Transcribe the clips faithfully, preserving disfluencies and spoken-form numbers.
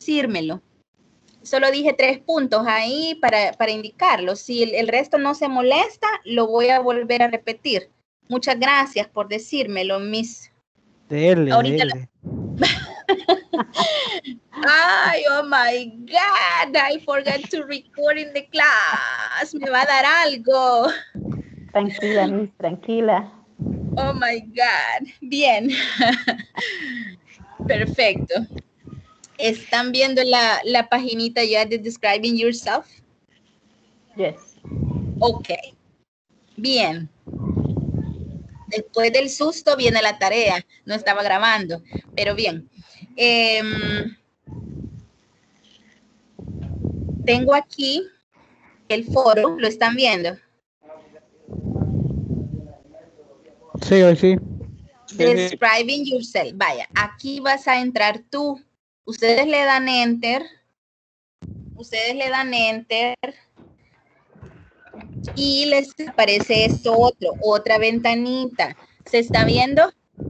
decírmelo. Solo dije tres puntos ahí para, para indicarlo. Si el, el resto no se molesta, lo voy a volver a repetir. Muchas gracias por decírmelo, Miss. Dele, Ahorita dele. La... Ay, oh my God, I forgot to record in the class. Me va a dar algo. Tranquila, Miss, tranquila. Oh my God. Bien. Perfecto. ¿Están viendo la, la paginita ya de Describing Yourself? Yes. Ok. Bien. Después del susto viene la tarea. No estaba grabando, pero bien. Eh, tengo aquí el foro. ¿Lo están viendo? Sí, hoy sí. Describing Yourself. Vaya, aquí vas a entrar tú. Ustedes le dan enter. Ustedes le dan enter. Y les aparece esto otro, otra ventanita. ¿Se está viendo?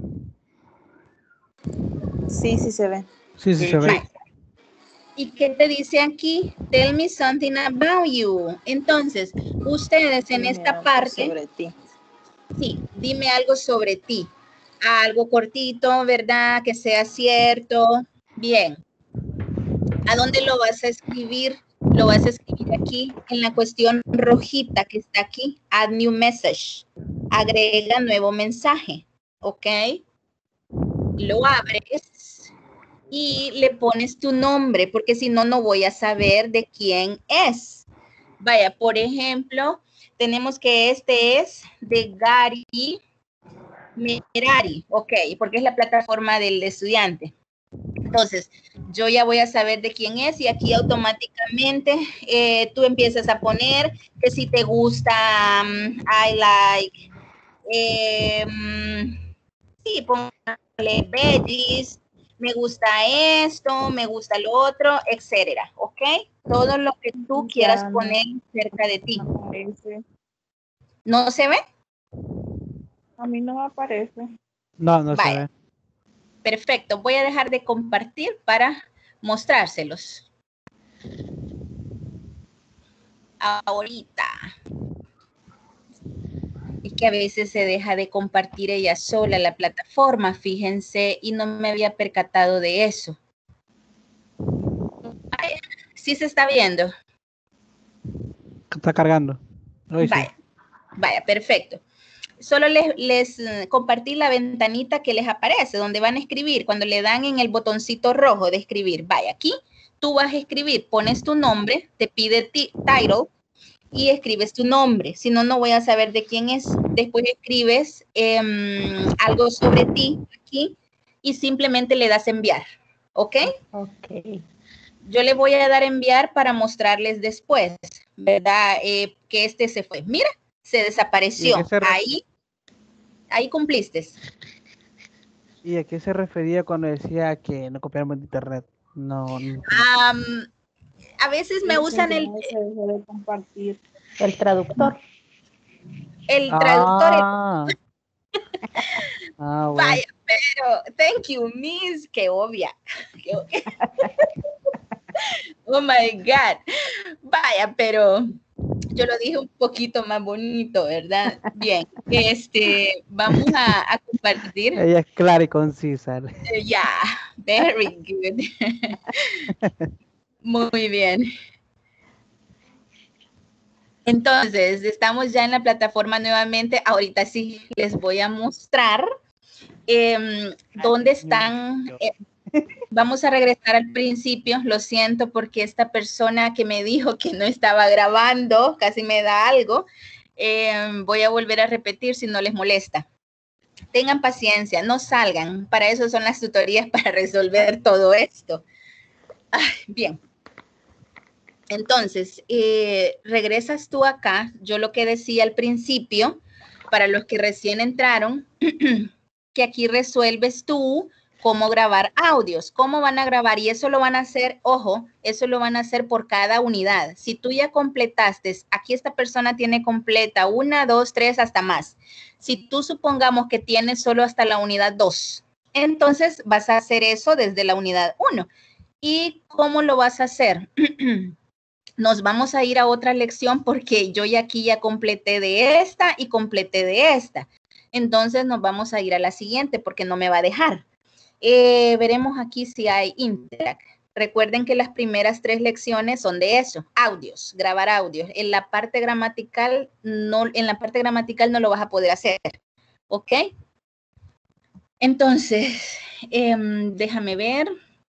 Sí, sí se ve. Sí, sí se ve. ¿Y qué te dice aquí? Tell me something about you. Entonces, ustedes en Dime esta algo parte... sobre ti. Sí, dime algo sobre ti. Algo cortito, ¿verdad? Que sea cierto. Bien. ¿A dónde lo vas a escribir? Lo vas a escribir aquí en la cuestión rojita que está aquí. Add new message. Agrega nuevo mensaje. ¿Ok? Lo abres y le pones tu nombre, porque si no, no voy a saber de quién es. Vaya, por ejemplo, tenemos que este es de Gary Merari. Ok, porque es la plataforma del estudiante. Entonces, yo ya voy a saber de quién es y aquí automáticamente eh, tú empiezas a poner que si te gusta, um, I like, eh, um, sí, póngale veggies, me gusta esto, me gusta lo otro, etcétera, ¿ok? Todo lo que tú quieras Ya, poner no, cerca de ti. no aparece. ¿No se ve? A mí no me aparece. No, no se Vaya. ve. Perfecto, voy a dejar de compartir para mostrárselos. Ahorita. Es que a veces se deja de compartir ella sola la plataforma, fíjense, y no me había percatado de eso. Ay, sí se está viendo. Está cargando. Hoy sí. Vaya, vaya, perfecto. Solo les, les uh, compartí la ventanita que les aparece, donde van a escribir, cuando le dan en el botoncito rojo de escribir. Vaya, aquí tú vas a escribir, pones tu nombre, te pide title y escribes tu nombre. Si no, no voy a saber de quién es. Después escribes eh, algo sobre ti aquí y simplemente le das enviar. ¿Ok? Ok. Yo le voy a dar enviar para mostrarles después, ¿verdad? Eh, que este se fue. Mira, se desapareció. Se ahí, ahí cumpliste. ¿Y a qué se refería cuando decía que no copiáramos de internet? No. no. Um, a veces me usan el... Se dejó de compartir. El traductor. El ah. traductor. ah, bueno. Vaya, pero, thank you, Miss, qué obvia. Qué obvia. Oh my God. Vaya, pero yo lo dije un poquito más bonito, ¿verdad? Bien, este, vamos a, a compartir. Ella es clara y concisa. Ya, yeah, very good. Muy bien. Entonces, estamos ya en la plataforma nuevamente. Ahorita sí les voy a mostrar eh, dónde están. Eh, vamos a regresar al principio. Lo siento porque esta persona que me dijo que no estaba grabando, casi me da algo. Eh, voy a volver a repetir si no les molesta. Tengan paciencia, no salgan. Para eso son las tutorías, para resolver todo esto. Ay, bien. Entonces, eh, regresas tú acá. Yo lo que decía al principio, para los que recién entraron, que aquí resuelves tú cómo grabar audios, cómo van a grabar, y eso lo van a hacer, ojo, eso lo van a hacer por cada unidad. Si tú ya completaste, aquí esta persona tiene completa una, dos, tres, hasta más. Si tú supongamos que tienes solo hasta la unidad dos, entonces vas a hacer eso desde la unidad uno. ¿Y cómo lo vas a hacer? Nos vamos a ir a otra lección porque yo ya aquí ya completé de esta y completé de esta. Entonces nos vamos a ir a la siguiente porque no me va a dejar. Eh, veremos aquí si hay Interact. Recuerden que las primeras tres lecciones son de eso, audios, grabar audios. En la parte gramatical no, en la parte gramatical no lo vas a poder hacer, ¿ok? Entonces, eh, déjame ver.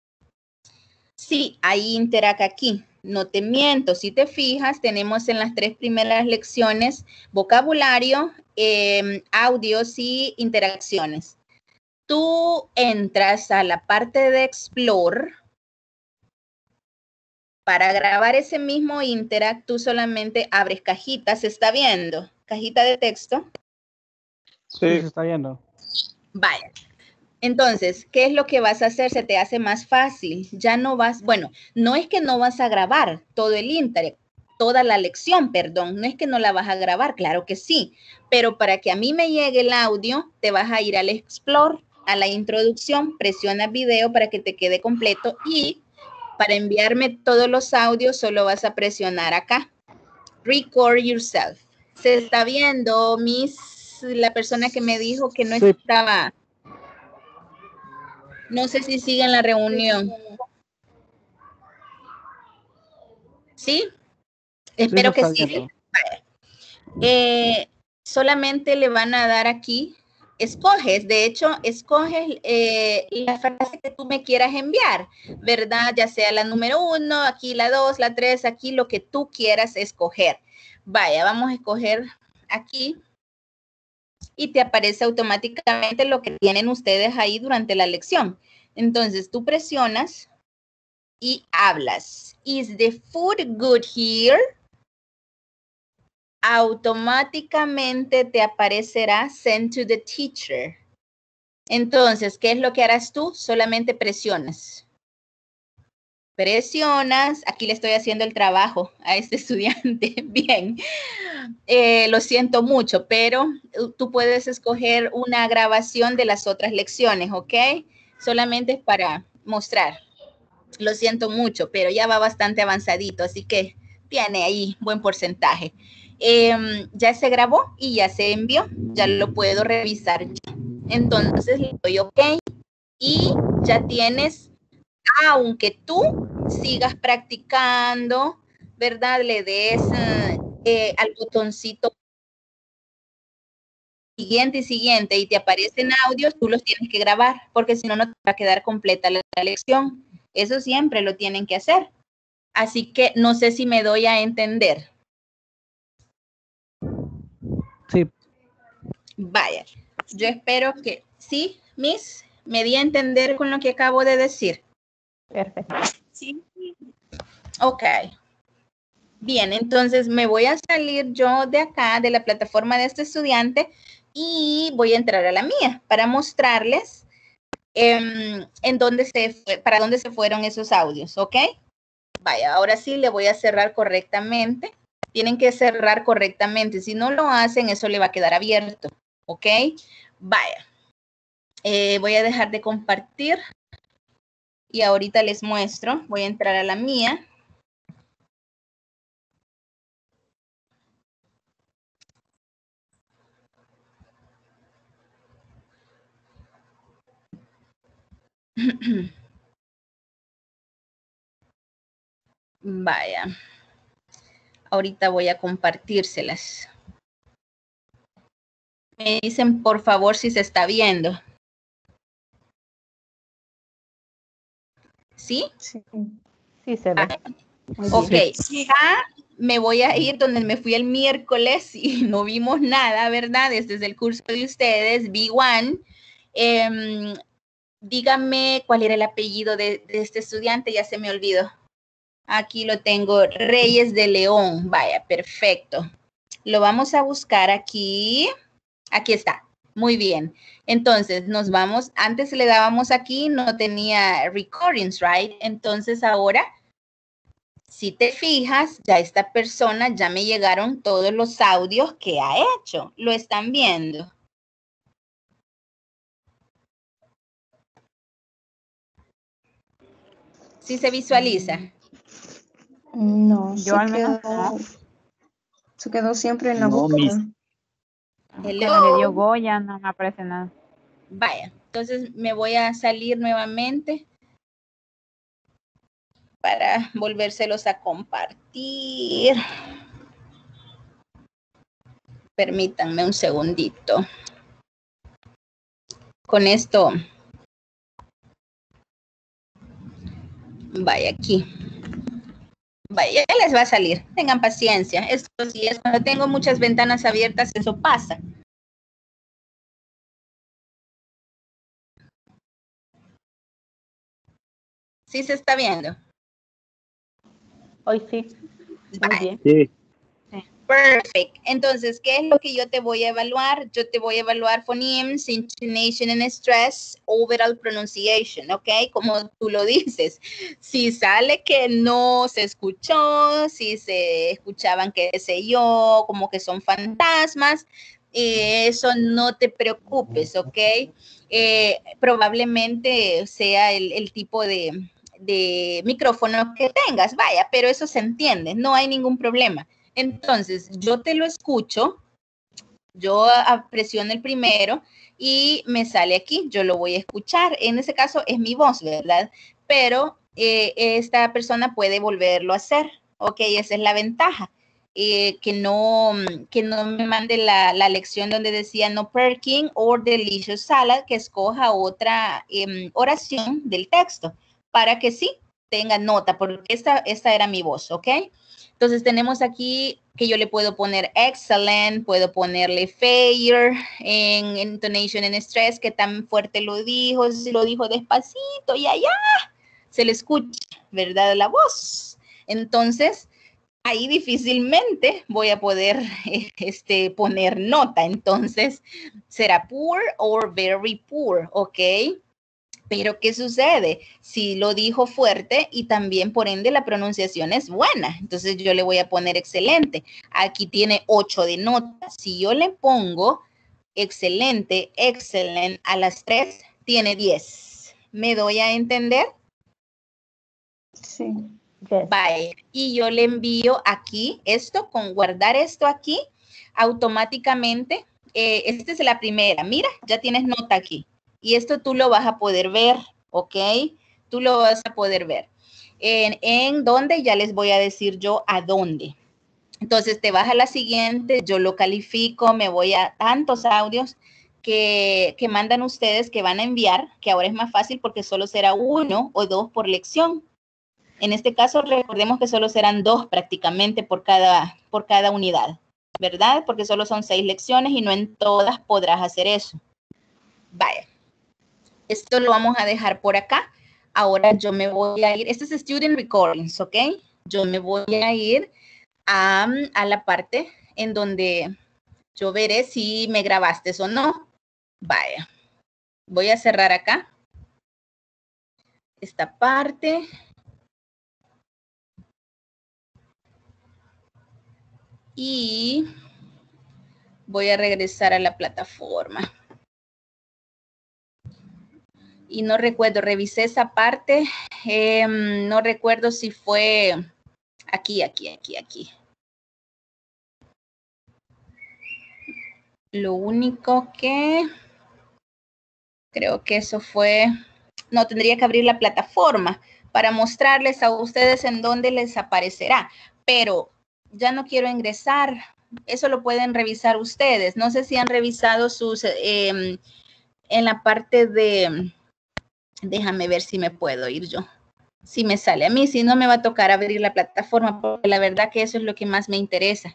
Sí, hay Interact aquí. No te miento, si te fijas, tenemos en las tres primeras lecciones vocabulario, eh, audios y interacciones. Tú entras a la parte de Explore. Para grabar ese mismo Interact, tú solamente abres cajita, ¿se está viendo? Cajita de texto. Sí, Sí, se está viendo. Vaya. Entonces, ¿qué es lo que vas a hacer? Se te hace más fácil. Ya no vas, bueno, no es que no vas a grabar todo el Interact, toda la lección, perdón. No es que no la vas a grabar, claro que sí. Pero para que a mí me llegue el audio, te vas a ir al Explore, a la introducción, presiona video para que te quede completo y para enviarme todos los audios solo vas a presionar acá. Record yourself. Se está viendo, Miss, la persona que me dijo que no Sí. estaba. No sé si sigue en la reunión. ¿Sí? Espero Sí, que se está sí. viendo. Eh, solamente le van a dar aquí. Escoges, de hecho, escoges eh, la frase que tú me quieras enviar, ¿verdad? Ya sea la número uno, aquí la dos, la tres, aquí lo que tú quieras escoger. Vaya, vamos a escoger aquí y te aparece automáticamente lo que tienen ustedes ahí durante la lección. Entonces, tú presionas y hablas. Is the food good here? Automáticamente te aparecerá send to the teacher. Entonces, ¿qué es lo que harás tú? Solamente presionas. Presionas. Aquí le estoy haciendo el trabajo a este estudiante. Bien. Eh, lo siento mucho, pero tú puedes escoger una grabación de las otras lecciones, ¿ok? Solamente es para mostrar. Lo siento mucho, pero ya va bastante avanzadito, así que tiene ahí buen porcentaje. Eh, ya se grabó y ya se envió, ya lo puedo revisar yo. Entonces le doy OK y ya tienes, aunque tú sigas practicando, ¿verdad? Le des eh, al botoncito siguiente y siguiente y te aparecen audios, tú los tienes que grabar, porque si no, no te va a quedar completa la, la lección. Eso siempre lo tienen que hacer. Así que no sé si me doy a entender. Sí. Vaya, yo espero que sí, Miss, me di a entender con lo que acabo de decir. Perfecto. Sí. Ok. Bien, entonces me voy a salir yo de acá, de la plataforma de este estudiante, y voy a entrar a la mía para mostrarles eh, en dónde se fue, para dónde se fueron esos audios, ¿ok? Vaya, ahora sí le voy a cerrar correctamente. Tienen que cerrar correctamente. Si no lo hacen, eso le va a quedar abierto, ¿ok? Vaya. Eh, voy a dejar de compartir y ahorita les muestro. Voy a entrar a la mía. Vaya. Ahorita voy a compartírselas. Me dicen, por favor, si se está viendo. ¿Sí? Sí. Sí se ve. Muy Ok. bien. Ya me voy a ir donde me fui el miércoles y no vimos nada, ¿verdad? Este es el curso de ustedes, B uno. Eh, dígame cuál era el apellido de, de este estudiante, ya se me olvidó. Aquí lo tengo, Reyes de León. Vaya, perfecto. Lo vamos a buscar aquí. Aquí está. Muy bien. Entonces, nos vamos. Antes le dábamos aquí, no tenía recordings, right? Entonces, ahora, si te fijas, ya esta persona, ya me llegaron todos los audios que ha hecho. ¿Lo están viendo? ¿Sí se visualiza? No, Yo se al menos quedó, no. se quedó siempre en la No, búsqueda. mis. Hello. Cuando le dio Goya no me aparece nada. Vaya, entonces me voy a salir nuevamente para volvérselos a compartir. Permítanme un segundito. Con esto, vaya aquí. Vaya, ya les va a salir. Tengan paciencia. Esto sí es cuando tengo muchas ventanas abiertas, eso pasa. ¿Sí se está viendo? Hoy sí. Muy Vaya. bien. Sí. Perfecto. Entonces, ¿qué es lo que yo te voy a evaluar? Yo te voy a evaluar phonemes, intonation and stress, overall pronunciation, ¿ok? Como tú lo dices. Si sale que no se escuchó, si se escuchaban qué sé yo, como que son fantasmas, eh, eso no te preocupes, ¿ok? Eh, probablemente sea el, el tipo de, de micrófono que tengas, vaya, pero eso se entiende, no hay ningún problema. Entonces, yo te lo escucho, yo presiono el primero y me sale aquí, yo lo voy a escuchar. En ese caso es mi voz, ¿verdad? Pero eh, esta persona puede volverlo a hacer, ¿ok? Esa es la ventaja. Eh, que, no, que no me mande la, la lección donde decía no perking or delicious salad, que escoja otra eh, oración del texto para que sí tenga nota, porque esta, esta era mi voz, ¿ok? Entonces tenemos aquí que yo le puedo poner excellent, puedo ponerle fair, en intonation and stress, que tan fuerte lo dijo, si lo dijo despacito y allá se le escucha, ¿verdad? La voz. Entonces, ahí difícilmente voy a poder este, poner nota. Entonces, será poor or very poor, ¿ok? Pero, ¿qué sucede? Si lo dijo fuerte y también, por ende, la pronunciación es buena. Entonces, yo le voy a poner excelente. Aquí tiene ocho de nota. Si yo le pongo excelente, excelente a las tres, tiene diez. ¿Me doy a entender? Sí. Yes. Bye. Y yo le envío aquí esto, con guardar esto aquí, automáticamente. Eh, esta es la primera. Mira, ya tienes nota aquí. Y esto tú lo vas a poder ver, ¿ok? Tú lo vas a poder ver. En, en dónde, ya les voy a decir yo a dónde. Entonces te vas a la siguiente, yo lo califico, me voy a tantos audios que, que mandan ustedes que van a enviar, que ahora es más fácil porque solo será uno o dos por lección. En este caso, recordemos que solo serán dos prácticamente por cada, por cada unidad, ¿verdad? Porque solo son seis lecciones y no en todas podrás hacer eso. Vaya. Esto lo vamos a dejar por acá. Ahora yo me voy a ir, este es Student Recordings, ¿ok? Yo me voy a ir a, a la parte en donde yo veré si me grabaste o no. Vaya. Voy a cerrar acá esta parte. Y voy a regresar a la plataforma. Y no recuerdo, revisé esa parte, eh, no recuerdo si fue aquí, aquí, aquí, aquí. Lo único que creo que eso fue, no, tendría que abrir la plataforma para mostrarles a ustedes en dónde les aparecerá, pero ya no quiero ingresar, eso lo pueden revisar ustedes. No sé si han revisado sus, eh, en la parte de... Déjame ver si me puedo ir yo. Si me sale a mí, si no me va a tocar abrir la plataforma, porque la verdad que eso es lo que más me interesa.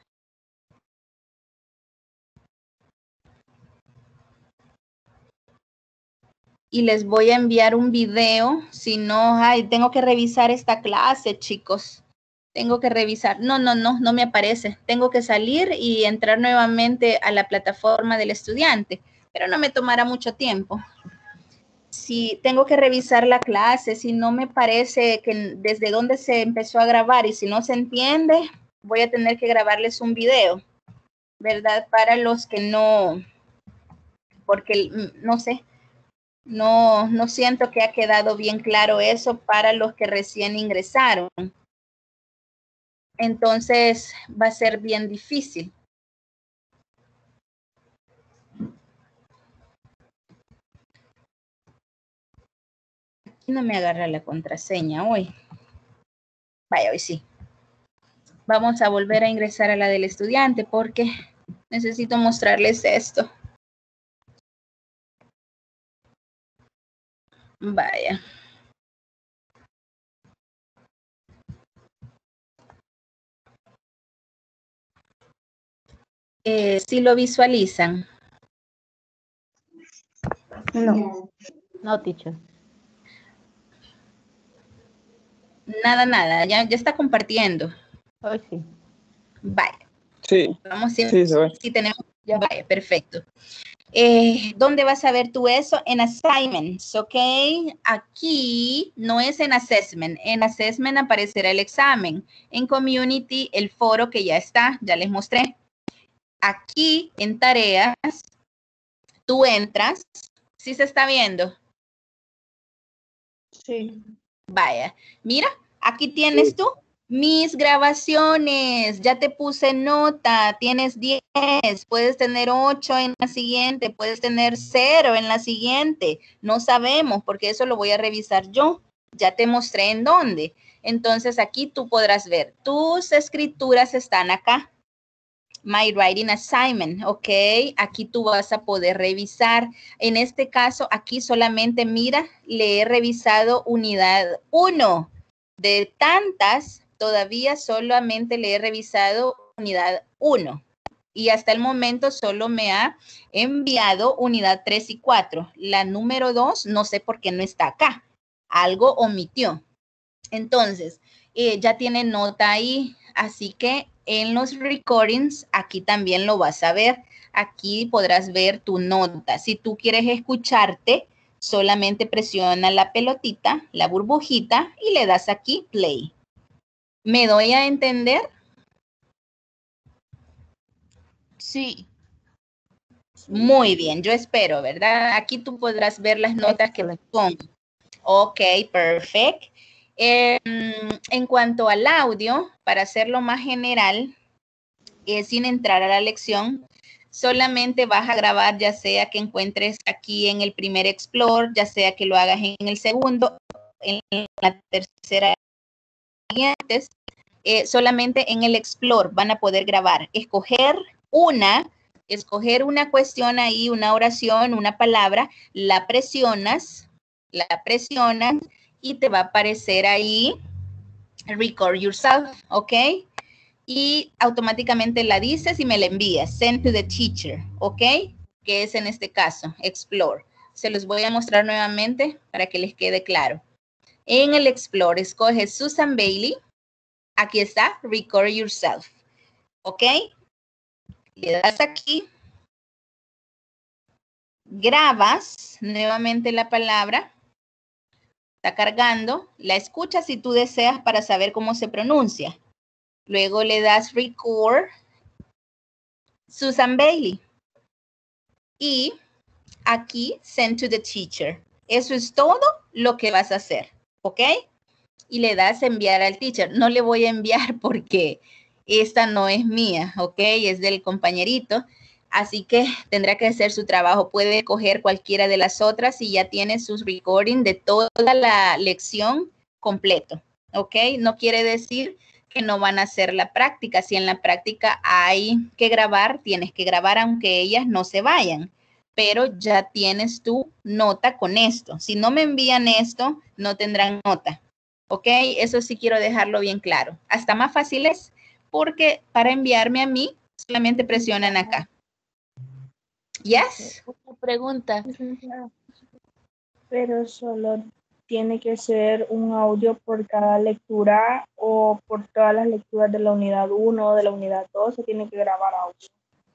Y les voy a enviar un video, si no, ay, tengo que revisar esta clase, chicos. Tengo que revisar. No, no, no, no me aparece. Tengo que salir y entrar nuevamente a la plataforma del estudiante, pero no me tomará mucho tiempo. Si tengo que revisar la clase, si no me parece que desde dónde se empezó a grabar y si no se entiende, voy a tener que grabarles un video, ¿verdad? Para los que no, porque no sé, No, no siento que ha quedado bien claro eso para los que recién ingresaron. Entonces va a ser bien difícil. Aquí no me agarra la contraseña hoy. Vaya, hoy sí. Vamos a volver a ingresar a la del estudiante porque necesito mostrarles esto. Vaya. Eh, ¿sí lo visualizan? No. No, teacher. Nada, nada. Ya, ya está compartiendo. Hoy sí. Vaya. Sí, Vamos, si, sí, se ve. si tenemos. Vaya, perfecto. Eh, ¿Dónde vas a ver tú eso? En assignments, ¿ok? Aquí no es en assessment. En assessment aparecerá el examen. En community, el foro que ya está, ya les mostré. Aquí en tareas, tú entras. ¿Sí se está viendo? Sí. Vaya, mira, aquí tienes tú mis grabaciones, ya te puse nota, tienes diez, puedes tener ocho en la siguiente, puedes tener cero en la siguiente, no sabemos porque eso lo voy a revisar yo, ya te mostré en dónde. Entonces aquí tú podrás ver, tus escrituras están acá. My writing assignment, ok, aquí tú vas a poder revisar. En este caso, aquí solamente mira, le he revisado unidad uno. De tantas, todavía solamente le he revisado unidad uno. Y hasta el momento solo me ha enviado unidad tres y cuatro. La número dos, no sé por qué no está acá. Algo omitió. Entonces, eh, ya tiene nota ahí, así que en los recordings, aquí también lo vas a ver. Aquí podrás ver tu nota. Si tú quieres escucharte, solamente presiona la pelotita, la burbujita y le das aquí play. ¿Me doy a entender? Sí. Muy bien, yo espero, ¿verdad? Aquí tú podrás ver las notas que te pongo. Ok, perfecto. Eh, en cuanto al audio, para hacerlo más general, eh, sin entrar a la lección, solamente vas a grabar ya sea que encuentres aquí en el primer Explore, ya sea que lo hagas en el segundo, en la tercera, siguientes, eh, solamente en el Explore van a poder grabar, escoger una, escoger una cuestión ahí, una oración, una palabra, la presionas, la presionas y te va a aparecer ahí record yourself, ¿ok? Y automáticamente la dices y me la envías, send to the teacher, ¿ok? Que es en este caso, Explore. Se los voy a mostrar nuevamente para que les quede claro. En el Explore, escoges Susan Bailey. Aquí está, record yourself, ¿ok? Le das aquí. Grabas nuevamente la palabra. Está cargando. La escuchas si tú deseas para saber cómo se pronuncia. Luego le das record Susan Bailey. Y aquí send to the teacher. Eso es todo lo que vas a hacer, ¿ok? Y le das enviar al teacher. No le voy a enviar porque esta no es mía, ¿ok? Es del compañerito. Así que tendrá que hacer su trabajo. Puede coger cualquiera de las otras y ya tiene sus recording de toda la lección completo, ¿ok? No quiere decir que no van a hacer la práctica. Si en la práctica hay que grabar, tienes que grabar aunque ellas no se vayan. Pero ya tienes tu nota con esto. Si no me envían esto, no tendrán nota. ¿Ok? Eso sí quiero dejarlo bien claro. Hasta más fácil es porque para enviarme a mí, solamente presionan acá. Yes. Una pregunta. Pero solo tiene que ser un audio por cada lectura o por todas las lecturas de la unidad uno o de la unidad dos, se tiene que grabar audio.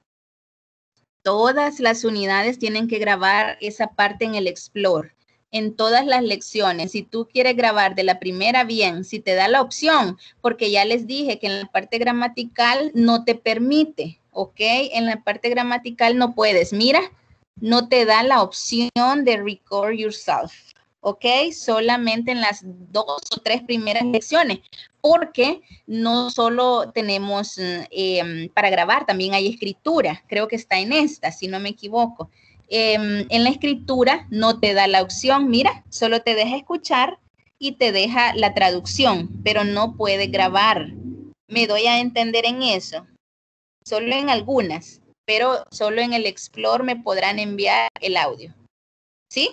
Todas las unidades tienen que grabar esa parte en el Explore. En todas las lecciones, si tú quieres grabar de la primera, bien, si te da la opción, porque ya les dije que en la parte gramatical no te permite, ¿ok? En la parte gramatical no puedes. Mira, no te da la opción de record yourself. ¿Ok? Solamente en las dos o tres primeras lecciones, porque no solo tenemos eh, para grabar, también hay escritura. Creo que está en esta, si no me equivoco. Eh, en la escritura no te da la opción, mira, solo te deja escuchar y te deja la traducción, pero no puede grabar. Me doy a entender en eso. Solo en algunas, pero solo en el Explore me podrán enviar el audio. ¿Sí?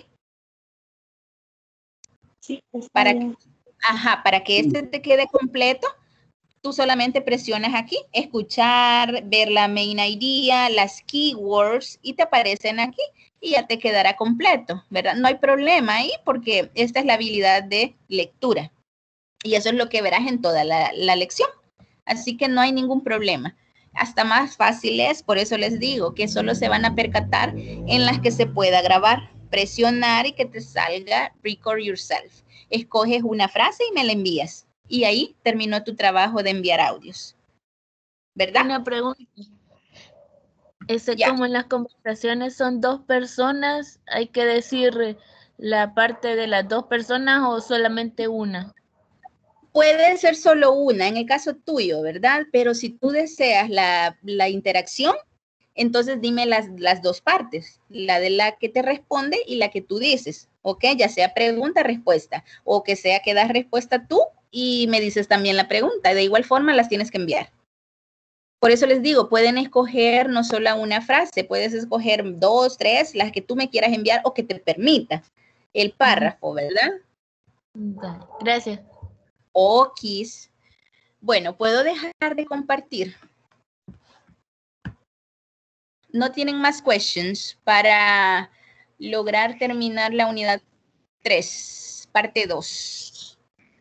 Sí, está Para bien. que, ajá, para que este te quede completo, tú solamente presionas aquí, escuchar, ver la main idea, las keywords y te aparecen aquí y ya te quedará completo, ¿verdad? No hay problema ahí porque esta es la habilidad de lectura y eso es lo que verás en toda la, la lección. Así que no hay ningún problema. Hasta más fácil es, por eso les digo que solo se van a percatar en las que se pueda grabar, presionar y que te salga record yourself. Escoges una frase y me la envías. Y ahí terminó tu trabajo de enviar audios. ¿Verdad? Una pregunta. Ese, Ya. como en las conversaciones son dos personas, ¿hay que decir la parte de las dos personas o solamente una? Puede ser solo una, en el caso tuyo, ¿verdad? Pero si tú deseas la, la interacción, entonces dime las, las dos partes, la de la que te responde y la que tú dices, ¿ok? Ya sea pregunta, respuesta, o que sea que das respuesta tú y me dices también la pregunta. De igual forma las tienes que enviar. Por eso les digo, pueden escoger no solo una frase, puedes escoger dos, tres, las que tú me quieras enviar o que te permita el párrafo, ¿verdad? Dale, gracias. Okis. Bueno, ¿puedo dejar de compartir? ¿No tienen más questions para lograr terminar la unidad tres, parte dos?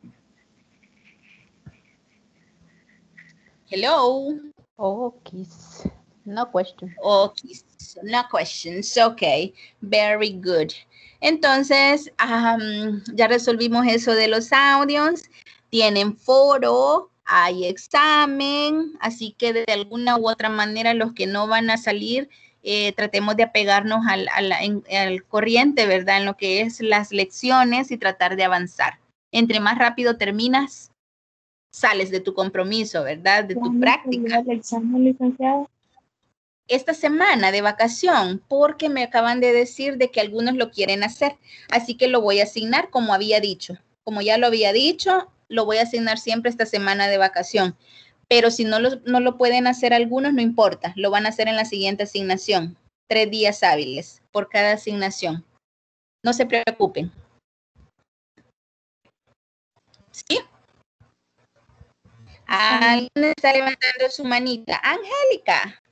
Hello. Okay. No question. Okay, no questions. Okay, very good. Entonces, um, ya resolvimos eso de los audios. Tienen foro, hay examen, así que de alguna u otra manera los que no van a salir, eh, tratemos de apegarnos al, al, en, al corriente, ¿verdad? En lo que es las lecciones y tratar de avanzar. Entre más rápido terminas, sales de tu compromiso, ¿verdad? De tu práctica. ¿El examen, licenciado? Esta semana de vacación, porque me acaban de decir de que algunos lo quieren hacer, así que lo voy a asignar como había dicho. Como ya lo había dicho, lo voy a asignar siempre esta semana de vacación. Pero si no lo, no lo pueden hacer algunos, no importa, lo van a hacer en la siguiente asignación. Tres días hábiles por cada asignación. No se preocupen. ¿Sí? Alguien está levantando su manita. Angélica.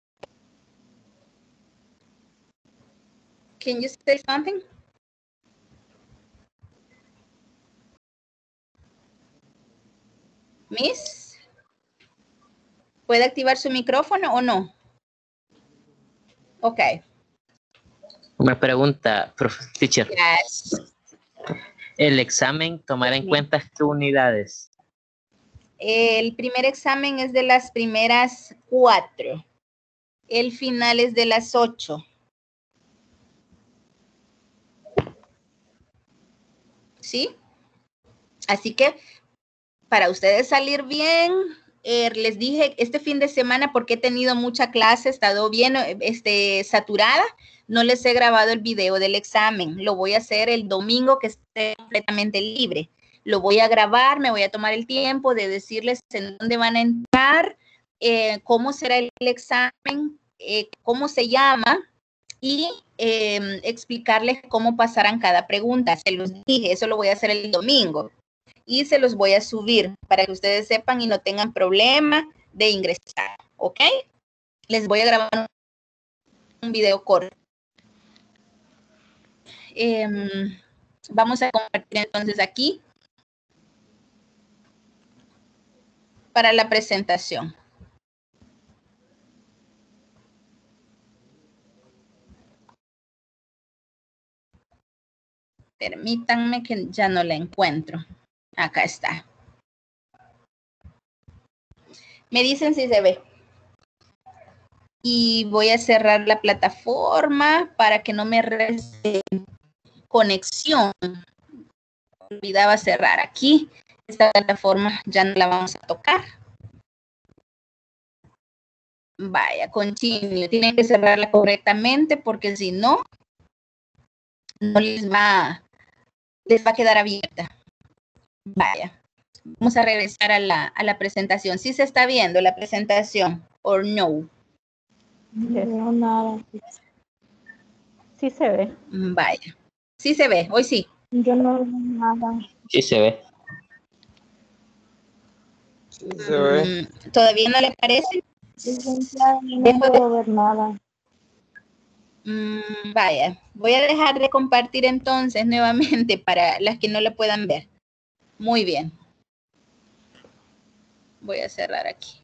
Can you say something? Miss, ¿puede activar su micrófono o no? Ok. Una pregunta, profe, teacher. Yes. El examen tomará en cuenta qué unidades. El primer examen es de las primeras cuatro. El final es de las ocho. ¿Sí? Así que para ustedes salir bien, eh, les dije este fin de semana porque he tenido mucha clase, he estado bien este, saturada, no les he grabado el video del examen. Lo voy a hacer el domingo que esté completamente libre. Lo voy a grabar, me voy a tomar el tiempo de decirles en dónde van a entrar, eh, cómo será el examen, eh, cómo se llama y eh, explicarles cómo pasarán cada pregunta. Se los dije, eso lo voy a hacer el domingo. Y se los voy a subir para que ustedes sepan y no tengan problema de ingresar, ¿ok? Les voy a grabar un video corto. Eh, vamos a compartir entonces aquí para la presentación. Permítanme que ya no la encuentro. Acá está. Me dicen si se ve. y voy a cerrar la plataforma para que no me reste conexión. Olvidaba cerrar aquí. Esta plataforma ya no la vamos a tocar. Vaya, continue. Tienen que cerrarla correctamente porque si no, no les va, les va a quedar abierta. Vaya. Vamos a regresar a la, a la presentación. ¿Sí se está viendo la presentación o no? No veo nada. Sí se ve. Vaya. Sí se ve, hoy sí. Yo no veo nada. Sí se ve. Sí, se ve. Mm, ¿Todavía no le parece? Licenciada, yo no Dejo de- puedo ver nada. Mm, vaya, voy a dejar de compartir entonces nuevamente para las que no lo puedan ver. Muy bien. Voy a cerrar aquí.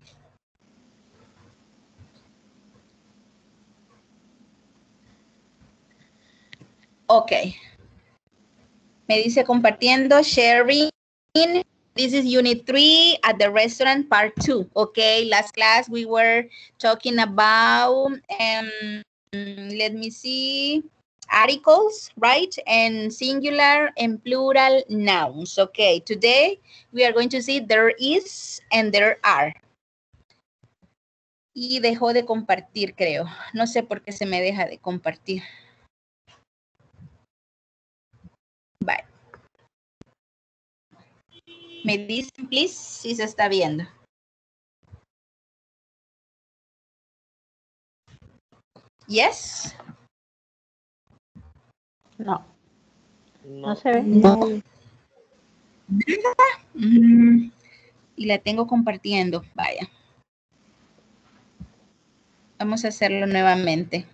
Ok. Me dice compartiendo, sharing. This is unit three at the restaurant part two. Okay, last class we were talking about, um, let me see, articles, right? And singular and plural nouns. Okay, today we are going to see there is and there are. Y dejó de compartir, creo. No sé por qué se me deja de compartir. Bye. Me dicen, please, si se está viendo. Yes. No, no No. se ve. No. Mm, y la tengo compartiendo. Vaya. Vamos a hacerlo nuevamente.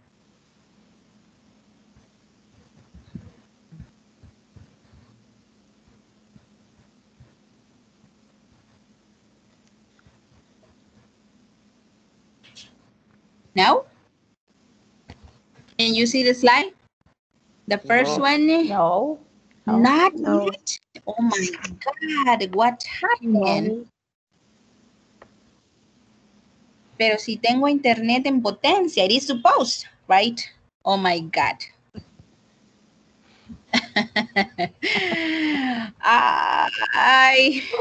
Now? Can you see the slide? The first No. one? No. No. Not No. yet? Oh my God, what happened? No. Pero si tengo internet en potencia, it is supposed, right? Oh my God. Ay.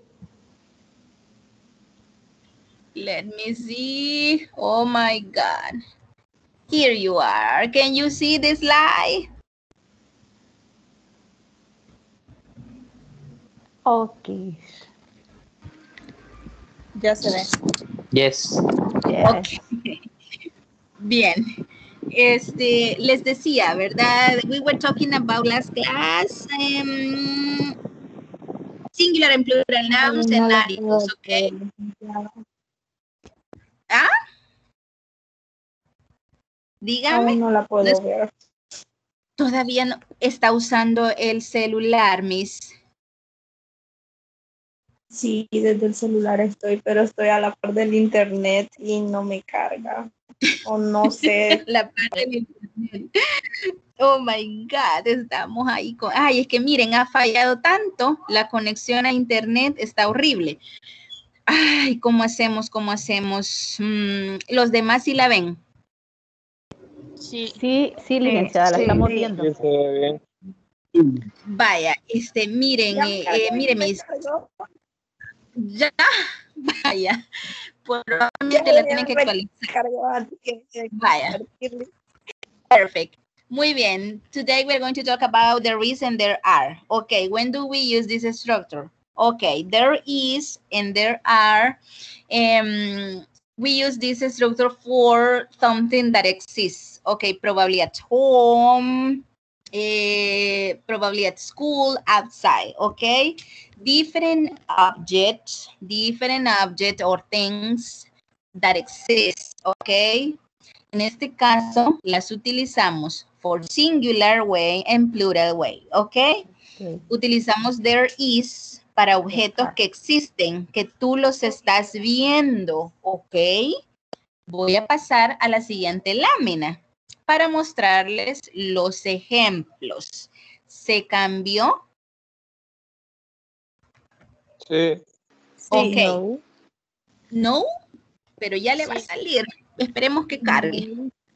Let me see. Oh my God. Here you are. Can you see this slide? Okay. Ya se ve. Yes. Yes. Bien. Este, les decía, ¿verdad? We were talking about last class. Um, singular and plural nouns No and lo articles, puedo okay? ver, licenciada. ¿Ah? Aún Dígame. no la puedo Les- ver. Todavía no está usando el celular, Miss. Sí, desde el celular estoy, pero estoy a la par del internet y no me carga. O no sé. La parte del internet. Oh my God, estamos ahí con... Ay, es que miren, ha fallado tanto, la conexión a internet está horrible. Ay, ¿cómo hacemos? ¿Cómo hacemos? Mm, los demás sí la ven. Sí. Sí, sí, licenciada, la sí, estamos sí. viendo. Sí, se ve bien. Vaya, este, miren, Ya me eh, cargó, eh, ya miren, me mis... cargó. Ya, vaya. Ya Probablemente la tienen que me actualizar. cargó, así que hay que Vaya. compartirle. Perfect. Muy bien. Today we're going to talk about there is and there are. Okay, when do we use this structure? Okay, there is and there are. Um, we use this structure for something that exists. Okay, probably at home, eh, probably at school, outside. Okay, different objects, different objects or things that exist. Okay. En este caso, las utilizamos for singular way and plural way, ¿ok? Okay. Utilizamos there is para objetos que existen, que tú los estás viendo, ¿ok? Voy a pasar a la siguiente lámina para mostrarles los ejemplos. ¿Se cambió? Sí. Ok. No. No, pero ya le va a Sí. salir. Esperemos que cargue.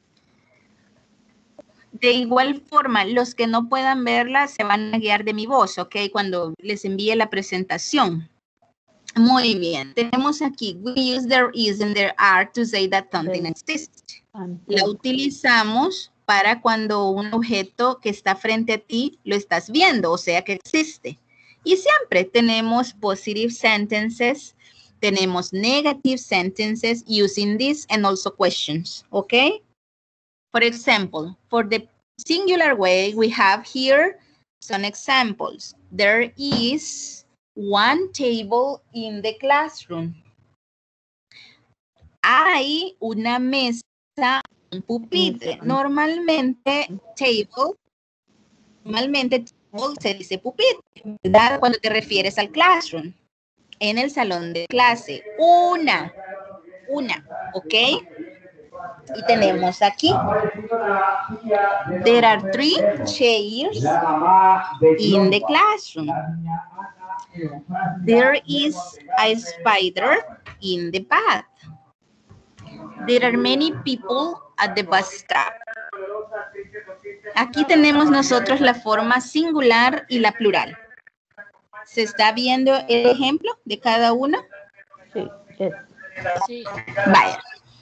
De igual forma, los que no puedan verla se van a guiar de mi voz, ¿ok? Cuando les envíe la presentación. Muy bien. Tenemos aquí, we use there is and there are to say that something exists. La utilizamos para cuando un objeto que está frente a ti lo estás viendo, o sea que existe. Y siempre tenemos positive sentences, tenemos negative sentences using this and also questions, ¿ok? For example, for the singular way, we have here some examples. There is one table in the classroom. Hay una mesa, un pupitre. Normalmente, table, normalmente table se dice pupitre, ¿verdad? Cuando te refieres al classroom. En el salón de clase. Una, una, ¿ok? Y tenemos aquí, there are three chairs in the classroom. There is a spider in the bath. There are many people at the bus stop. Aquí tenemos nosotros la forma singular y la plural. ¿Se está viendo el ejemplo de cada uno? Sí, yes. Sí. Vaya.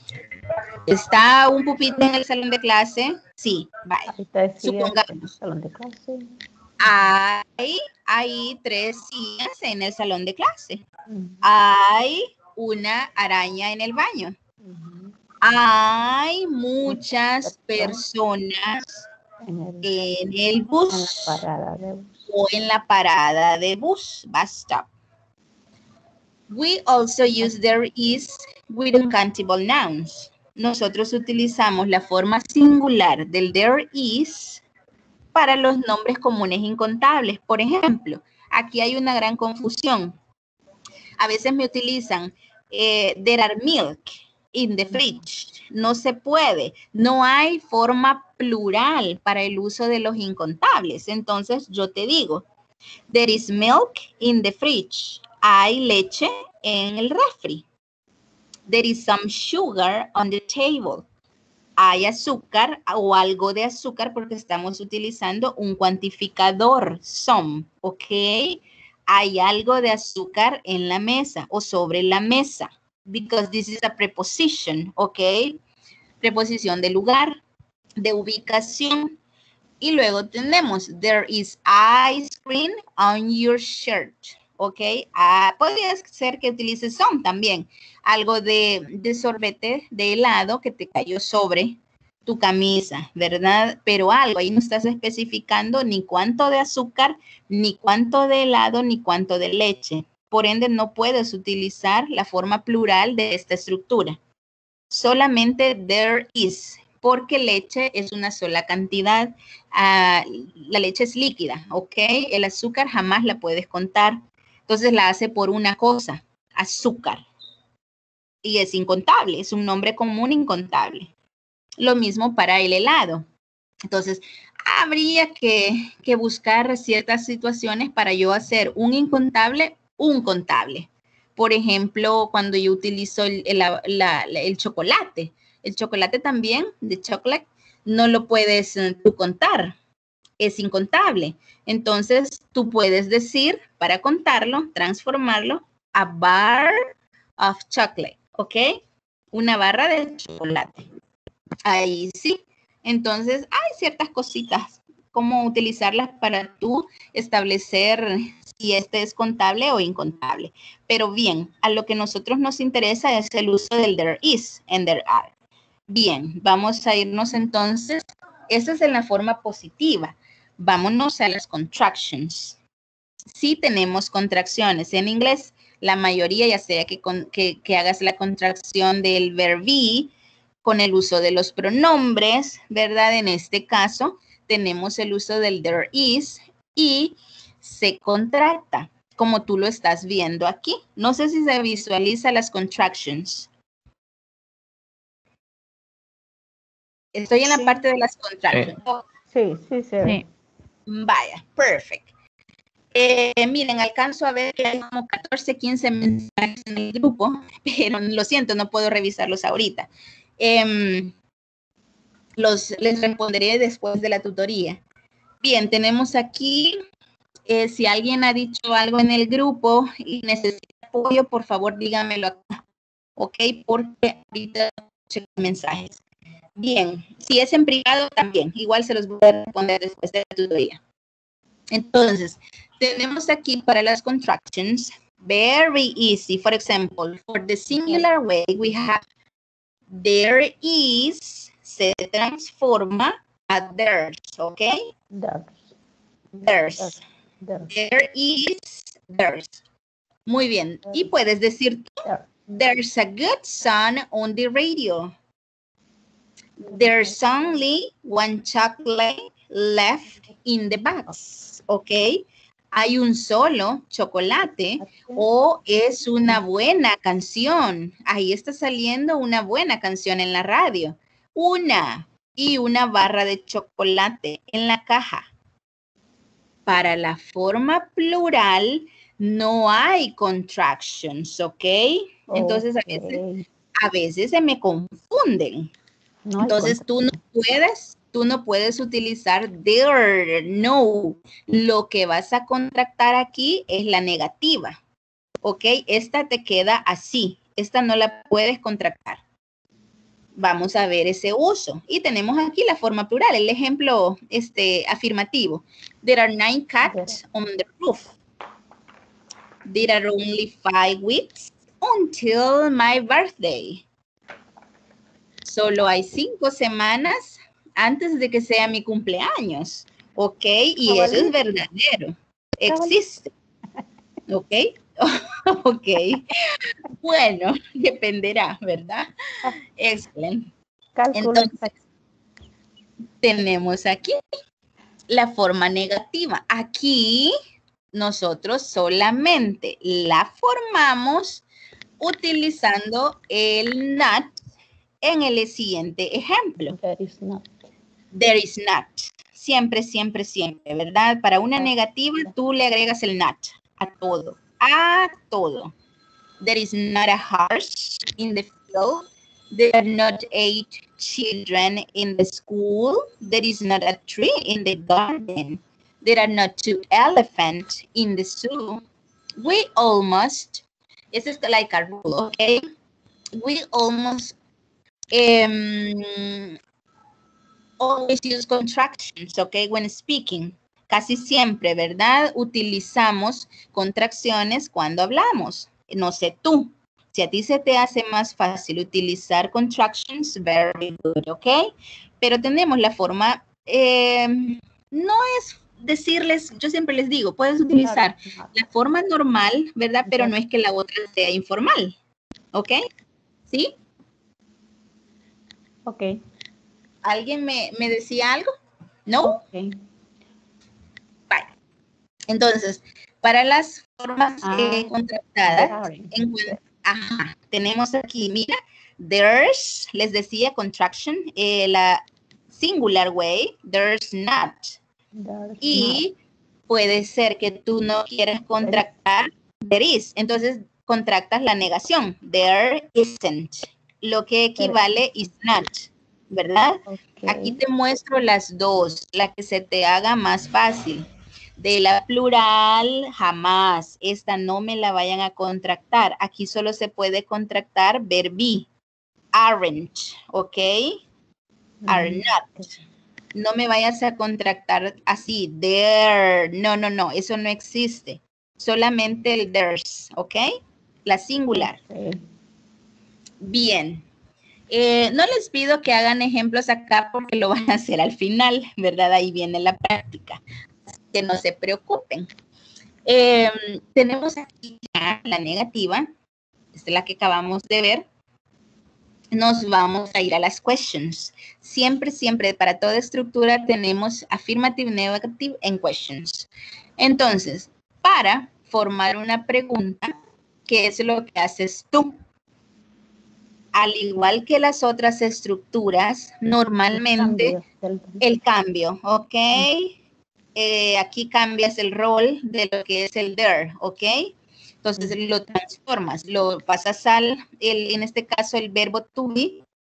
¿Está un pupitre en el salón de clase? Sí, vaya. Ahí está el silla en el Supongamos. salón de clase. Hay, hay tres sillas en el salón de clase. Ujú, Hay una araña en el baño. ujú. Hay muchas personas En el- en el en la bus parada de bus. o en la parada de bus, bus stop. We also use there is with uncountable nouns. Nosotros utilizamos la forma singular del there is para los nombres comunes incontables. Por ejemplo, aquí hay una gran confusión. A veces me utilizan eh, there are milk in the fridge. No se puede. No hay forma plural para el uso de los incontables. Entonces yo te digo, there is milk in the fridge. Hay leche en el refri. There is some sugar on the table. Hay azúcar o algo de azúcar porque estamos utilizando un cuantificador, some, ¿ok? Hay algo de azúcar en la mesa o sobre la mesa, because this is a preposition, ¿ok? Preposición de lugar, de ubicación. Y luego tenemos, there is ice cream on your shirt, ¿ok? Ah, podría ser que utilices some también. Algo de, de sorbete de helado que te cayó sobre tu camisa, ¿verdad? Pero algo, ahí no estás especificando ni cuánto de azúcar, ni cuánto de helado, ni cuánto de leche. Por ende, no puedes utilizar la forma plural de esta estructura. Solamente there is, porque leche es una sola cantidad. Uh, la leche es líquida, ¿ok? El azúcar jamás la puedes contar. Entonces la hace por una cosa, azúcar. Y es incontable, es un nombre común incontable. Lo mismo para el helado. Entonces, habría que, que buscar ciertas situaciones para yo hacer un incontable, un contable. Por ejemplo, cuando yo utilizo el, el, la, la, el chocolate. El chocolate también, de chocolate, no lo puedes uh, tú contar. Es incontable. Entonces, tú puedes decir, para contarlo, transformarlo, a bar of chocolate. ¿Ok? Una barra de chocolate. Ahí sí. Entonces, hay ciertas cositas, cómo utilizarlas para tú establecer si este es contable o incontable. Pero bien, a lo que a nosotros nos interesa es el uso del there is and there are. Bien, vamos a irnos entonces. Esta es en la forma positiva. Vámonos a las contractions. Sí tenemos contracciones en inglés. La mayoría, ya sea que, con, que, que hagas la contracción del verb be con el uso de los pronombres, ¿verdad? En este caso, tenemos el uso del there is y se contracta, como tú lo estás viendo aquí. No sé si se visualiza las contractions. Estoy en la Sí. parte de las contractions. Sí, sí, se ve. Sí. Vaya, perfect. Eh, miren, alcanzo a ver que hay como catorce, quince mensajes en el grupo, pero lo siento, no puedo revisarlos ahorita. Em, los, les responderé después de la tutoría. Bien, tenemos aquí, eh, si alguien ha dicho algo en el grupo y necesita apoyo, por favor dígamelo acá, ¿ok? Porque ahorita checo mensajes. Bien, si es en privado también, igual se los voy a responder después de la tutoría. Entonces, tenemos aquí para las contractions, very easy. For example, for the singular way, we have there is, se transforma a there's, ¿ok? There's. There's. There's. There is, there's. Muy bien. Y puedes decir, There. there's a good sun on the radio. There's only one chocolate left in the box. ¿Ok? Hay un solo chocolate o es una buena canción. Ahí está saliendo una buena canción en la radio. Una y una barra de chocolate en la caja. Para la forma plural no hay contractions, ¿ok? Entonces a veces, a veces se me confunden. No hay Entonces tú no puedes, tú no puedes utilizar there, no. Lo que vas a contractar aquí es la negativa, ¿ok? Esta te queda así, esta no la puedes contractar. Vamos a ver ese uso. Y tenemos aquí la forma plural, el ejemplo este, afirmativo. There are nine cats on the roof. There are only five weeks until my birthday. Solo hay cinco semanas antes de que sea mi cumpleaños. ¿Ok? Y eso es verdadero. Existe. ¿Ok? Ok. Bueno, dependerá, ¿verdad? Excelente. Entonces, tenemos aquí la forma negativa. Aquí nosotros solamente la formamos utilizando el not en el siguiente ejemplo. There is not. There is not. Siempre, siempre, siempre, ¿verdad? Para una negativa, tú le agregas el not a todo. A todo. There is not a horse in the field. There are not eight children in the school. There is not a tree in the garden. There are not two elephants in the zoo. We almost, this is like a rule, okay? We almost um, always use contractions, okay, when speaking. Casi siempre, ¿verdad? Utilizamos contracciones cuando hablamos. No sé tú. Si a ti se te hace más fácil utilizar contractions, very good, ¿ok? Pero tenemos la forma, eh, no es decirles, yo siempre les digo, puedes utilizar la forma normal, ¿verdad? Pero no es que la otra sea informal, ¿ok? ¿Sí? Ok. ¿Alguien me, me decía algo? ¿No? Ok. Vale. Entonces, para las formas Ah, eh, contractadas, there. en, ajá, tenemos aquí, mira, there's, les decía contraction, eh, la singular way, there's not. There's Y puede ser que tú no quieras contractar there is. Entonces, contractas la negación, there isn't. Lo que equivale is not, ¿verdad? Okay. Aquí te muestro las dos, la que se te haga más fácil. De la plural, jamás. Esta no me la vayan a contractar. Aquí solo se puede contractar verbi. Aren't, ¿ok? Are not. No me vayas a contractar así. There. No, no, no. Eso no existe. Solamente el there's, ¿ok? La singular. Okay. Bien. Eh, no les pido que hagan ejemplos acá porque lo van a hacer al final, ¿verdad? Ahí viene la práctica. Que no se preocupen. Eh, tenemos aquí ya la negativa, esta es la que acabamos de ver. Nos vamos a ir a las questions. Siempre, siempre, para toda estructura tenemos affirmative, negative and questions. Entonces, para formar una pregunta, ¿qué es lo que haces tú? Al igual que las otras estructuras, normalmente el cambio, ¿ok? Eh, aquí cambias el rol de lo que es el there, ¿ok? Entonces lo transformas, lo pasas al, el, en este caso, el verbo to be,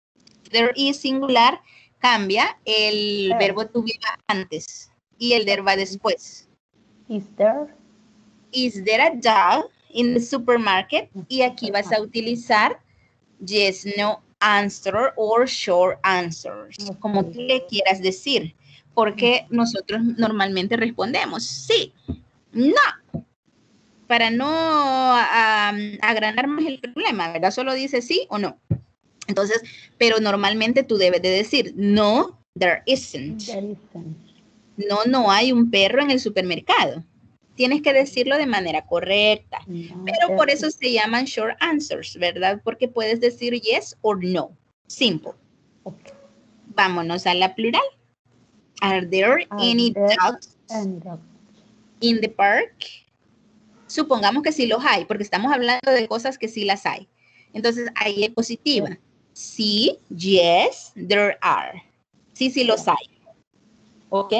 there is singular, cambia el There. verbo to be va antes y el there va después. Is there? Is there a dog in the supermarket? Y aquí vas a utilizar yes, no answer or short answers, como tú le quieras decir, porque nosotros normalmente respondemos sí, no, para no um, agrandar más el problema, ¿verdad? Solo dice sí o no. Entonces, pero normalmente tú debes de decir no, there isn't. There isn't. No, no hay un perro en el supermercado. Tienes que decirlo de manera correcta. No, Pero there por eso is- se llaman short answers, ¿verdad? Porque puedes decir yes or no. Simple. Okay. Vámonos a la plural. Are there Are any there dogs any dogs? in the park? Supongamos que sí los hay, porque estamos hablando de cosas que sí las hay. Entonces, ahí es positiva. Sí, yes, there are. Sí, sí los hay. ¿Ok?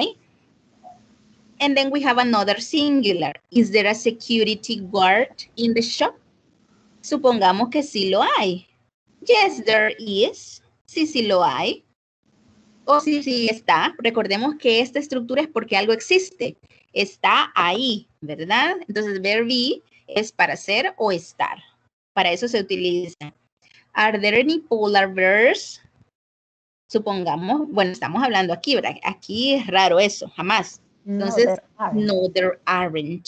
And then we have another singular. Is there a security guard in the shop? Supongamos que sí lo hay. Yes, there is. Sí, sí lo hay. O sí, sí está. Recordemos que esta estructura es porque algo existe. Está ahí, ¿verdad? Entonces, verb be es para ser o estar. Para eso se utiliza. Are there any polar bears? Supongamos, bueno, estamos hablando aquí, ¿verdad? Aquí es raro eso, jamás. No, Entonces, there aren't. no, there aren't.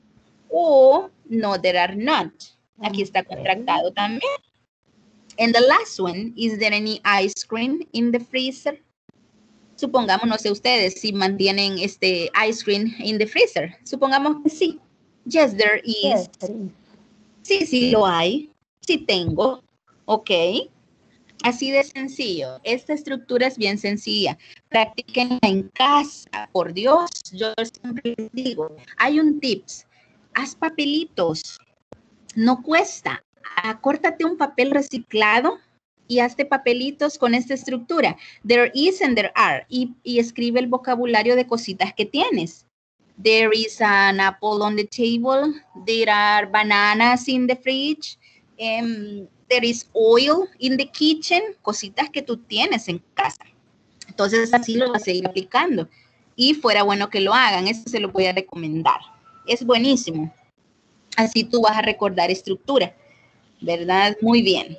O no, there are not. Aquí está Okay. contractado también. And the last one, is there any ice cream in the freezer? Supongamos, no sé ustedes si mantienen este ice cream in the freezer. Supongamos que sí. Yes, there is. Yes, there is. Sí, sí lo hay. Sí tengo. Ok. Así de sencillo. Esta estructura es bien sencilla. Practíquenla en casa. Por Dios, yo siempre les digo, hay un tips. Haz papelitos. No cuesta. Acórtate un papel reciclado y hazte papelitos con esta estructura. There is and there are. Y, y escribe el vocabulario de cositas que tienes. There is an apple on the table. There are bananas in the fridge. Um, there is oil in the kitchen. Cositas que tú tienes en casa. Entonces así lo vas a ir aplicando. Y fuera bueno que lo hagan. Eso se lo voy a recomendar. Es buenísimo. Así tú vas a recordar estructura. ¿Verdad? Muy bien.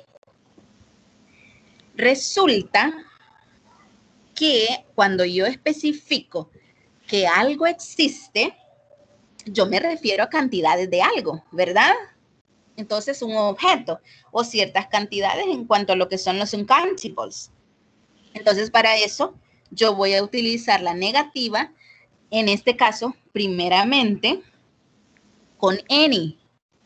Resulta que cuando yo especifico que algo existe, yo me refiero a cantidades de algo, ¿verdad? Entonces, un objeto o ciertas cantidades en cuanto a lo que son los uncountables. Entonces, para eso, yo voy a utilizar la negativa, en este caso, primeramente, con any.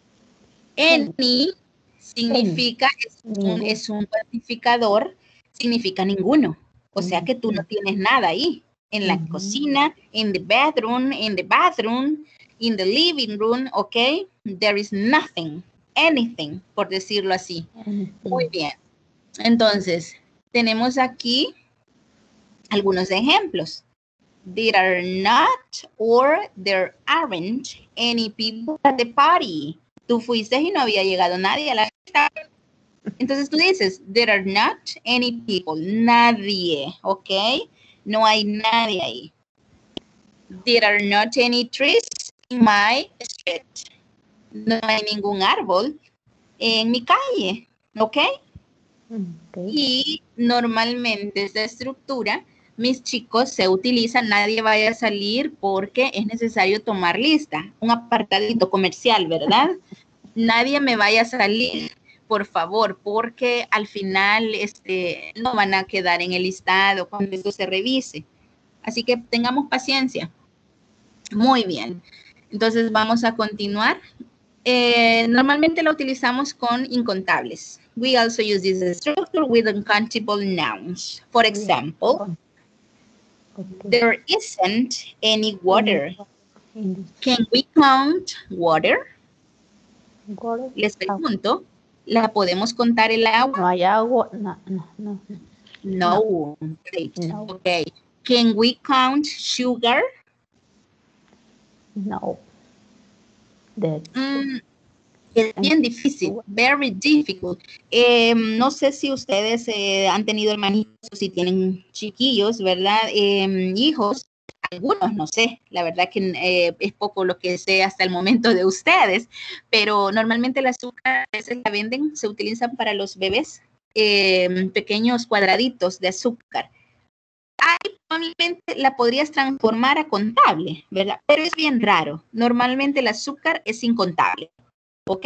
Any significa, es un, Ninguno. es un cuantificador, significa ninguno. O sea que tú no tienes nada ahí. En la Ujú. cocina, in the bedroom, in the bathroom, in the living room, ¿ok? There is nothing, anything, por decirlo así. Anything. Muy bien. Entonces, tenemos aquí algunos ejemplos. There are not or there aren't any people at the party. Tú fuiste y no había llegado nadie a la fiesta. Entonces tú dices, there are not any people. Nadie, ¿ok? No hay nadie ahí. There are not any trees in my street. No hay ningún árbol en mi calle, ¿ok? Okay. Y normalmente esta estructura, mis chicos, se utiliza, nadie vaya a salir porque es necesario tomar lista. Un apartadito comercial, ¿verdad? Nadie me vaya a salir, por favor, porque al final este, no van a quedar en el listado cuando esto se revise. Así que tengamos paciencia. Muy bien. Entonces vamos a continuar. Eh, normalmente lo utilizamos con incontables. We also use this structure with uncountable nouns. For example, Okay. there isn't any water. In this Can we count water? water. Les pregunto, ¿la podemos contar el agua? No hay agua. No, no, no. No. Great. No. Okay. Can we count sugar? No. There. Mm, Es bien difícil, very difficult. Eh, no sé si ustedes eh, han tenido hermanitos, si tienen chiquillos, ¿verdad? Eh, hijos, algunos, no sé, la verdad que eh, es poco lo que sé hasta el momento de ustedes, pero normalmente el azúcar a veces la venden, se utilizan para los bebés, eh, pequeños cuadraditos de azúcar. Ahí probablemente la podrías transformar a contable, ¿verdad? Pero es bien raro. Normalmente el azúcar es incontable, ¿ok?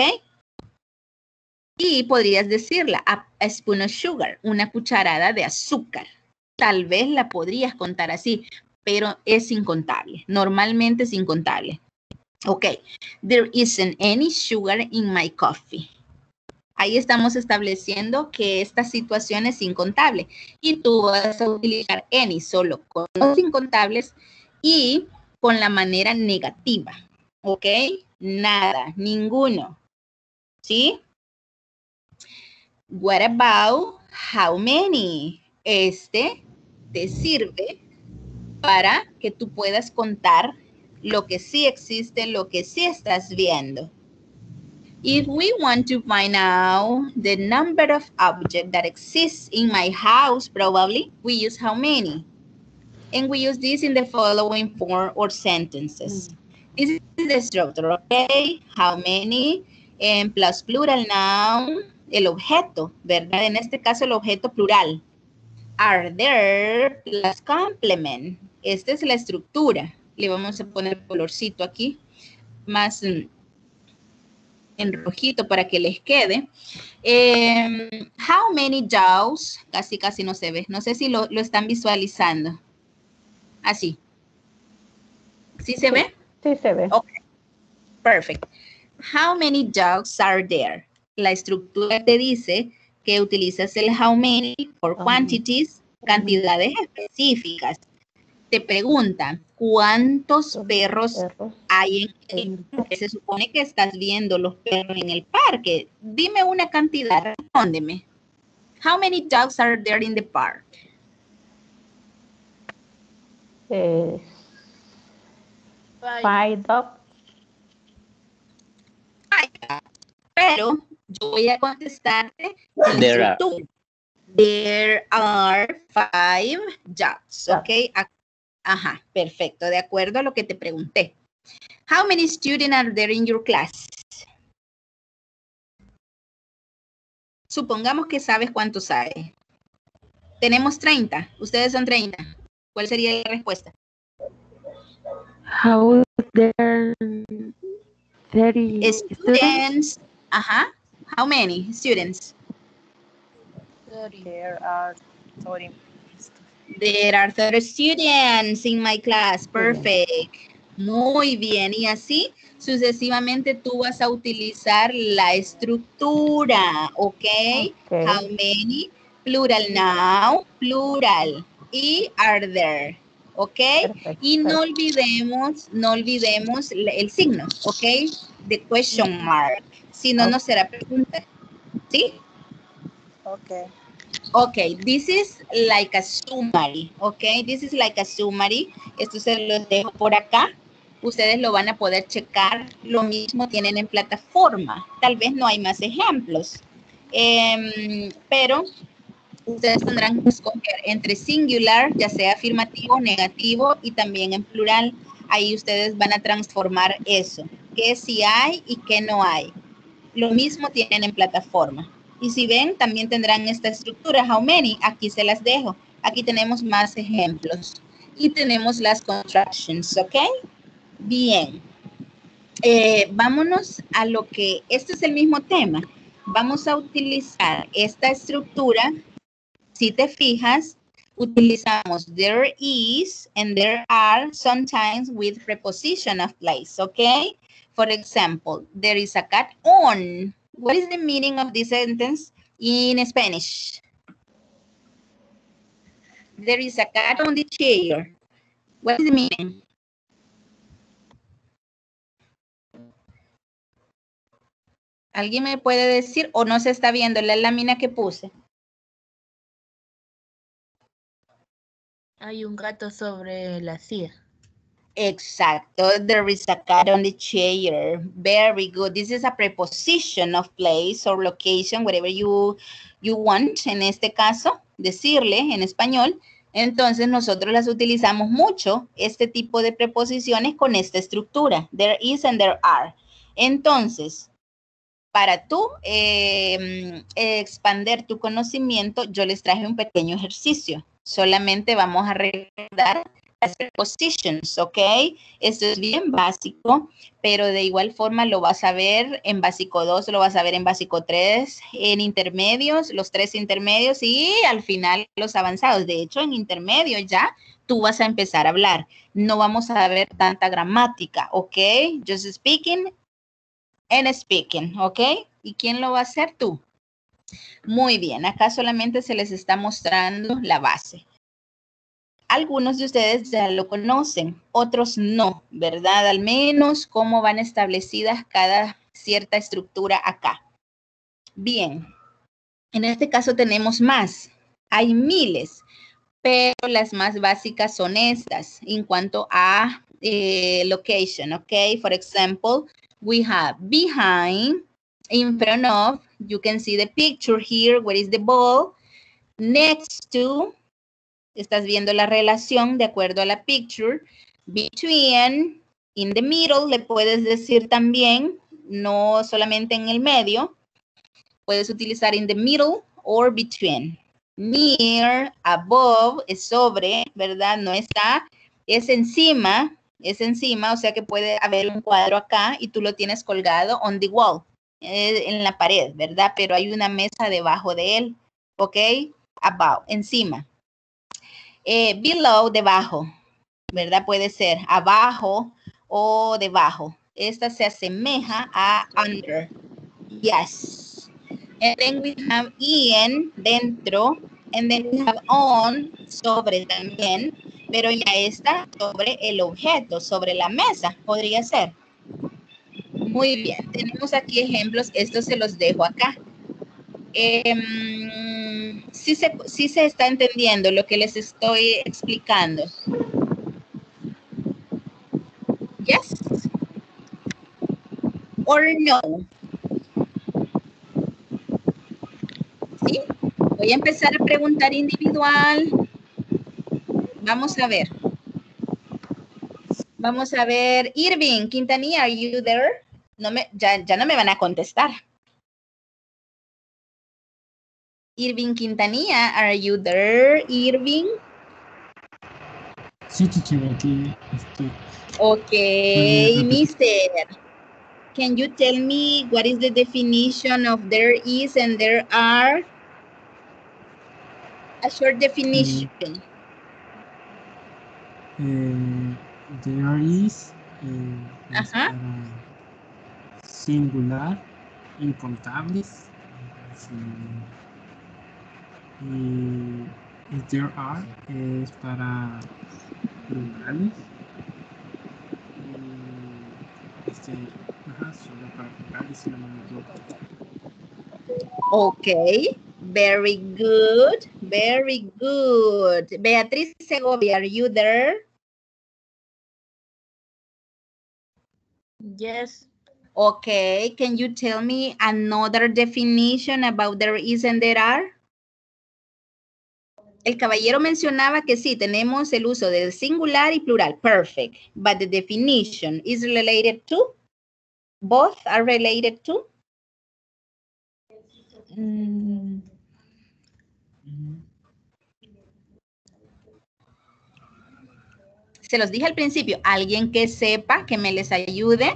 Y podrías decirla, a, a spoon of sugar, una cucharada de azúcar. Tal vez la podrías contar así, pero es incontable. Normalmente es incontable. Ok, there isn't any sugar in my coffee. Ahí estamos estableciendo que esta situación es incontable. Y tú vas a utilizar any solo con los incontables y con la manera negativa. Ok, nada, ninguno. ¿Sí? What about how many? Este te sirve para que tú puedas contar lo que sí existe, lo que sí estás viendo. If we want to find out the number of objects that exists in my house, probably we use how many? And we use this in the following form or sentences. This is the structure, okay? How many? En plus plural noun, el objeto, ¿verdad? En este caso el objeto plural. Are there plus complement. Esta es la estructura. Le vamos a poner colorcito aquí, más mm, en rojito para que les quede. Eh, how many dogs? Casi, casi no se ve. No sé si lo, lo están visualizando. Así. ¿Sí se ve? Sí se ve. Ok. Perfect. How many dogs are there? La estructura te dice que utilizas el how many for quantities, cantidades específicas. Te preguntan, ¿cuántos perros Perros. hay en el parque? Se supone que estás viendo los perros en el parque. Dime una cantidad, respóndeme. How many dogs are there in the park? Eh, Five. five dogs. Pero yo voy a contestarte en There are. estructura. There are five dogs, ¿ok? A- Ajá, perfecto, de acuerdo a lo que te pregunté. How many students are there in your class? Supongamos que sabes cuántos hay. Tenemos treinta, ustedes son treinta. ¿Cuál sería la respuesta? How there thirty students? Students, ajá. How many students? There are thirty. There are thirty students in my class. Perfect. Muy bien. Y así sucesivamente tú vas a utilizar la estructura. ¿Ok? Okay. How many? Plural now. Plural. Y are there. ¿Ok? Perfecto. Y no olvidemos, no olvidemos el, el signo. ¿Ok? The question mark. Si no, no será pregunta. ¿Sí? Okay. Okay, this is like a summary, okay, this is like a summary. Esto se los dejo por acá. Ustedes lo van a poder checar. Lo mismo tienen en plataforma. Tal vez no hay más ejemplos. Em, pero ustedes tendrán que escoger entre singular, ya sea afirmativo, negativo y también en plural. Ahí ustedes van a transformar eso. ¿Qué sí hay y qué no hay? Lo mismo tienen en plataforma. Y si ven, también tendrán esta estructura. How many? Aquí se las dejo. Aquí tenemos más ejemplos. Y tenemos las contractions, ¿ok? Bien. Eh, vámonos a lo que... Este es el mismo tema. Vamos a utilizar esta estructura. Si te fijas, utilizamos there is and there are sometimes with preposition of place, ¿ok? For example, there is a cat on. What is the meaning of this sentence in Spanish? There is a cat on the chair. What is the meaning? ¿Alguien me puede decir o no se está viendo la lámina que puse? Hay un gato sobre la silla. Exacto. There is a cat on the chair. Very good. This is a preposition of place or location, whatever you, you want. En este caso, decirle en español. Entonces, nosotros las utilizamos mucho, este tipo de preposiciones con esta estructura. There is and there are. Entonces, para tú eh, expander tu conocimiento, yo les traje un pequeño ejercicio. Solamente vamos a recordar las prepositions, ¿ok? Esto es bien básico, pero de igual forma lo vas a ver en básico dos, lo vas a ver en básico tres, en intermedios, los tres intermedios y al final los avanzados. De hecho, en intermedio ya tú vas a empezar a hablar. No vamos a ver tanta gramática, ¿ok? Just speaking and speaking, ¿ok? ¿Y quién lo va a hacer? Tú. Muy bien, acá solamente se les está mostrando la base. Algunos de ustedes ya lo conocen, otros no, ¿verdad? Al menos cómo van establecidas cada cierta estructura acá. Bien, en este caso tenemos más. Hay miles, pero las más básicas son estas en cuanto a eh, location, ¿ok? For example, we have behind, in front of, you can see the picture here, where is the ball, next to, estás viendo la relación de acuerdo a la picture, between, in the middle, le puedes decir también, no solamente en el medio, puedes utilizar in the middle or between. Near, above, es sobre, ¿verdad? No está, es encima, es encima, o sea que puede haber un cuadro acá y tú lo tienes colgado on the wall, eh, en la pared, ¿verdad? Pero hay una mesa debajo de él, ¿ok? Above, encima. Eh, below, debajo, ¿verdad? Puede ser abajo o debajo. Esta se asemeja a under. Yes. And then we have in, dentro. And then we have on, sobre también. Pero ya está sobre el objeto, sobre la mesa, podría ser. Muy bien. Tenemos aquí ejemplos. Estos se los dejo acá. Eh, sí, se, sí se está entendiendo lo que les estoy explicando. Yes or no. ¿Sí? Voy a empezar a preguntar individual. Vamos a ver. Vamos a ver. Irving, Quintanilla, are you there? No me, ya, ya no me van a contestar. Irving Quintanilla, are you there, Irving? Sí, teacher, aquí estoy. Okay, mister. Can you tell me what is the definition of there is and there are? A short definition. Uh, uh, there is uh, es Ajá. para singular, incontables. Sí. Y, y there are es para plurales. Y este, ajá, solo para plurales, si no me equivoco. Okay, very good, very good. Beatriz Segovia, are you there? Yes. Okay, can you tell me another definition about there is and there are? El caballero mencionaba que sí, tenemos el uso de singular y plural. Perfect. But the definition is related to? Both are related to? Mm. Se los dije al principio. Alguien que sepa, que me les ayude.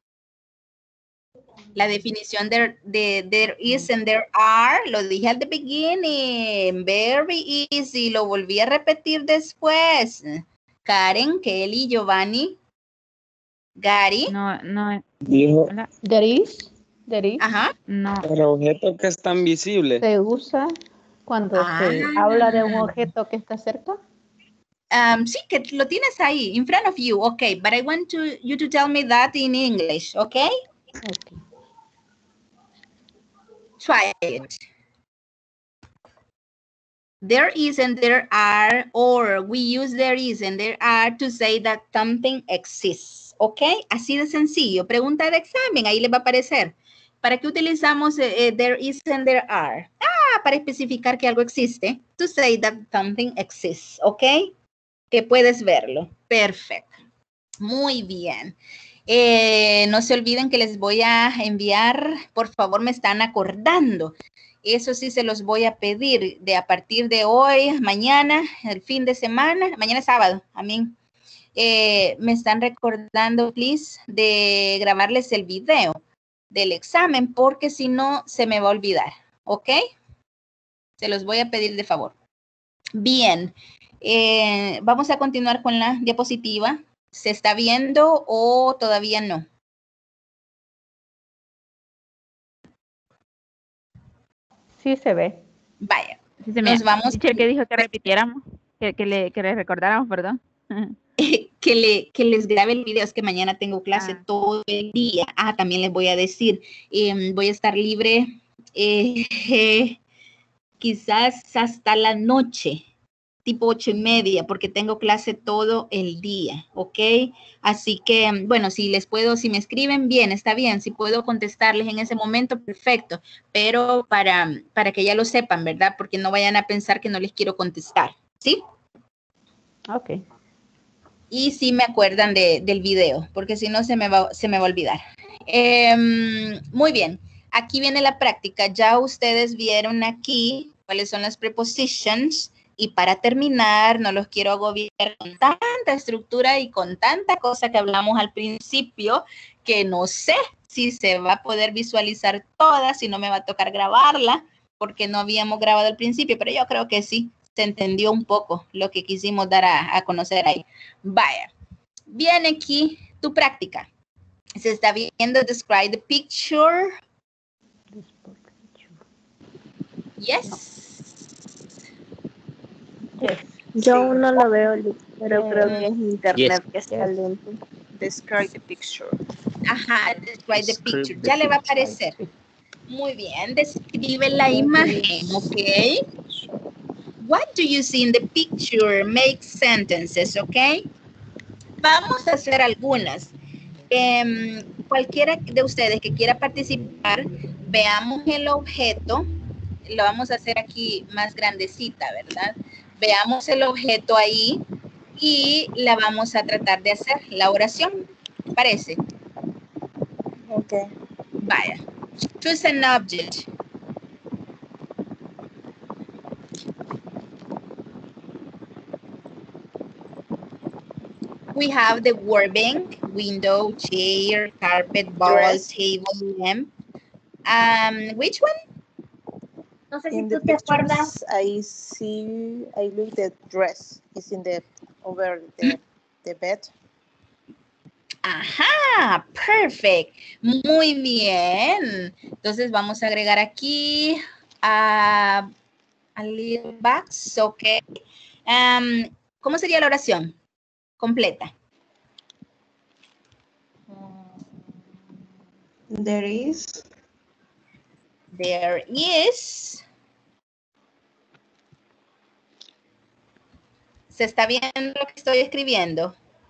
La definición de, de there is and there are, lo dije at the beginning, very easy, lo volví a repetir después. Karen, Kelly, Giovanni, Gary. No, no. Dijo. There is, there is. Ajá. No. El objeto que es tan visible. Se usa cuando ah. se habla de un objeto que está cerca. Um, sí, que lo tienes ahí, in front of you, okay, but I want to, you to tell me that in English, okay? Okay. Try it. There is and there are, or we use there is and there are to say that something exists. ¿Ok? Así de sencillo. Pregunta de examen, ahí les va a aparecer. ¿Para qué utilizamos eh, there is and there are? Ah, para especificar que algo existe. To say that something exists. ¿Ok? Que puedes verlo. Perfecto. Muy bien. Eh, no se olviden que les voy a enviar, por favor, me están acordando. Eso sí se los voy a pedir de a partir de hoy, mañana, el fin de semana, mañana es sábado, amén. Eh, me están recordando, please, de grabarles el video del examen, porque si no, se me va a olvidar, ¿ok? Se los voy a pedir de favor. Bien, eh, vamos a continuar con la diapositiva. ¿Se está viendo o todavía no? Sí se ve. Vaya, Sí, se nos me, vamos. teacher, que dijo que repitiéramos, que, que, le, que le recordáramos, perdón. que, le, que les grabe el video, es que mañana tengo clase Ah. todo el día. Ah, también les voy a decir, eh, voy a estar libre eh, eh, quizás hasta la noche, tipo ocho y media, porque tengo clase todo el día, ¿ok? Así que, bueno, si les puedo, si me escriben bien, está bien, si puedo contestarles en ese momento, perfecto, pero para, para que ya lo sepan, ¿verdad? Porque no vayan a pensar que no les quiero contestar, ¿sí? Ok. Y si me acuerdan de, del video, porque si no se me va, se me va a olvidar. Eh, muy bien, aquí viene la práctica. Ya ustedes vieron aquí cuáles son las prepositions. Y para terminar, no los quiero agobiar con tanta estructura y con tanta cosa que hablamos al principio, que no sé si se va a poder visualizar toda, si no me va a tocar grabarla, porque no habíamos grabado al principio, pero yo creo que sí. Se entendió un poco lo que quisimos dar a, a conocer ahí. Vaya, viene aquí tu práctica. Se está viendo, describe the picture. Yes. Yes. Yo aún no lo veo, pero creo que es internet Yes. que está lento. Describe the picture. Ajá, describe the Describe picture. the Ya le va a picture. aparecer. Muy bien, describe la imagen, ¿ok? What do you see in the picture? Make sentences, ¿ok? Vamos a hacer algunas. Eh, cualquiera de ustedes que quiera participar, veamos el objeto. Lo vamos a hacer aquí más grandecita, ¿verdad? Veamos el objeto ahí y la vamos a tratar de hacer, la oración. ¿Te parece? Ok. Vaya. Choose an object. We have the workbench, window, chair, carpet, ball, Dress. table, lamp. Um, which one? No sé si In tú the te acuerdas. pictures, I see, I look the dress is in the, over the, the bed. Ajá, perfect. Muy bien. Entonces vamos a agregar aquí a, a little box, ok. Um, ¿Cómo sería la oración? Completa. There is. There is. ¿Se está viendo lo que estoy escribiendo?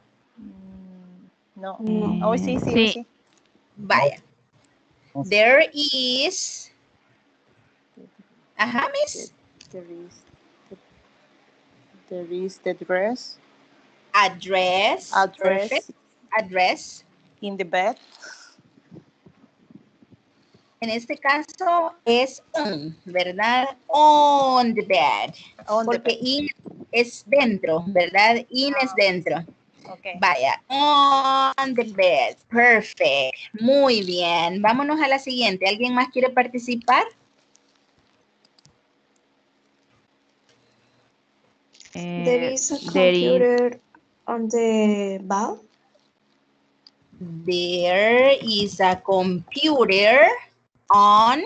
No. No. Oh, sí, sí, Sí. sí. Vaya. There is. Ajá, miss. There is, there is the dress. Address. Address. Perfect. Address. In the bed. En este caso es on, ¿verdad? On the bed. On the Porque bed. in es dentro, ¿verdad? In es dentro. Okay. Vaya, on the bed. Perfect. Muy bien. Vámonos a la siguiente. ¿Alguien más quiere participar? Eh, There is a there is- computer on the ball. There is a computer on.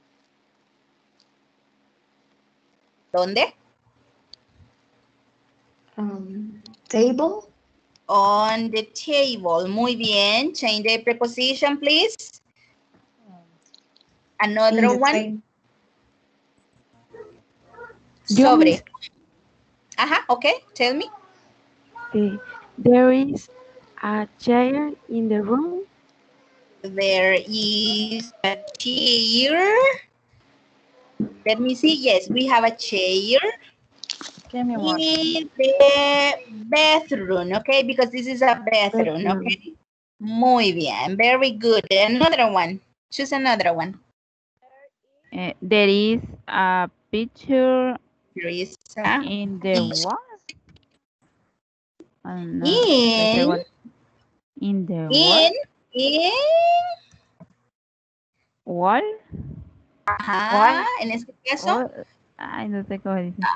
¿Dónde? Um, table. On the table. Muy bien. Change the preposition, please. In Another the one. table. Sobre. Ajá, ok, tell me. Okay. There is a chair in the room. There is a chair. Let me see. Yes, we have a chair in the bathroom, okay? Because this is a bathroom, Bathroom. okay? Muy bien, very good. Another one. Choose another one. Uh, there is a picture There is a in the wall. I don't know. In, What? In the in, wall. in. Wall. Ajá, en este caso. Wall. Ay, no sé cómo dice.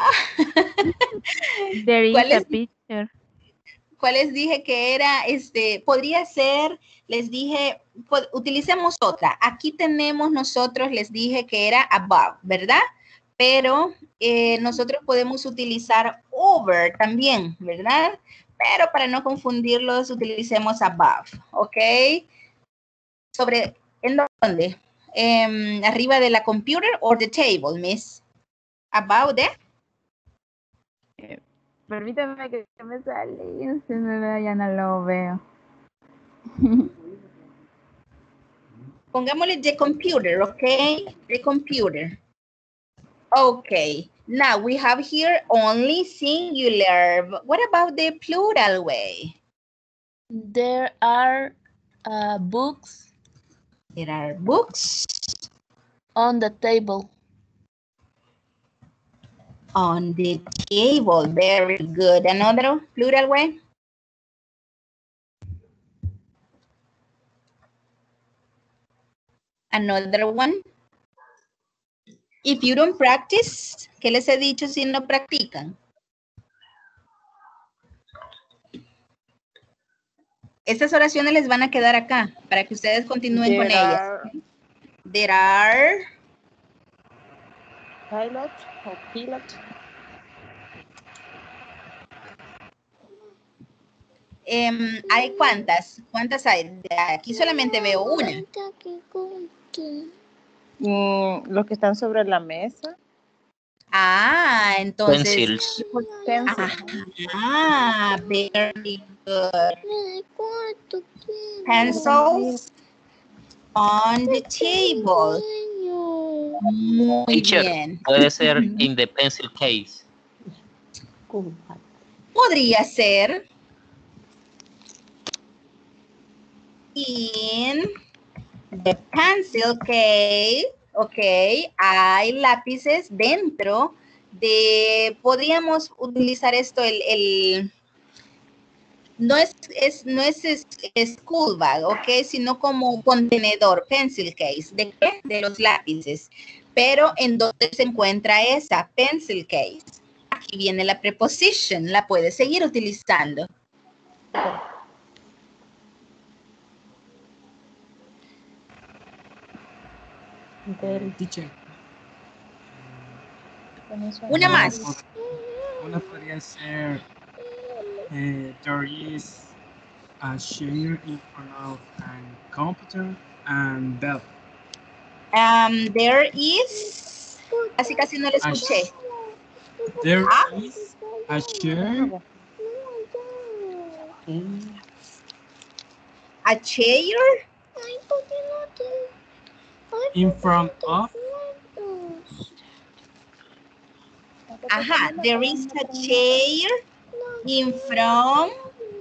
There is ¿Cuál a es? picture. ¿Cuál les dije que era? Este, podría ser, les dije, po- utilicemos otra. Aquí tenemos nosotros, les dije que era above, ¿verdad? Pero eh, nosotros podemos utilizar over también, ¿verdad? Pero para no confundirlos, utilicemos above, ¿ok? ¿Sobre en dónde? Em, ¿arriba de la computer o the table, miss? Above there? Permítame que que me sale. Se me ve, ya no lo veo. Pongámosle the computer, okay? The computer. Okay. Now we have here only singular. But what about the plural way? There are uh, books There are books on the table. on the table. Very good. Another plural way? Another one? If you don't practice, ¿qué les he dicho si no practican? Estas oraciones les van a quedar acá para que ustedes continúen con There ellas. are There are pilot or pilot. Em, ¿hay cuántas? ¿Cuántas hay? De aquí solamente veo una. Mm, los que están sobre la mesa. Ah, entonces. Pencils. Pencil. Ah, very good. Pencils on the table. Muy Teacher, bien. puede ser in the pencil case. Podría ser in the pencil case, ok, hay lápices dentro de, podríamos utilizar esto, el, el no es, es, no es, es, es school bag, ok, sino como contenedor, pencil case, ¿de qué? De los lápices. Pero ¿en dónde se encuentra esa pencil case? Aquí viene la preposition, la puedes seguir utilizando. Teacher. Una más. Una podría ser eh, there is a chair in front of a computer and bell. Um, there is, así casi no lo escuché. There Ah. is a chair. A chair In front of. Ajá, there is a chair in front.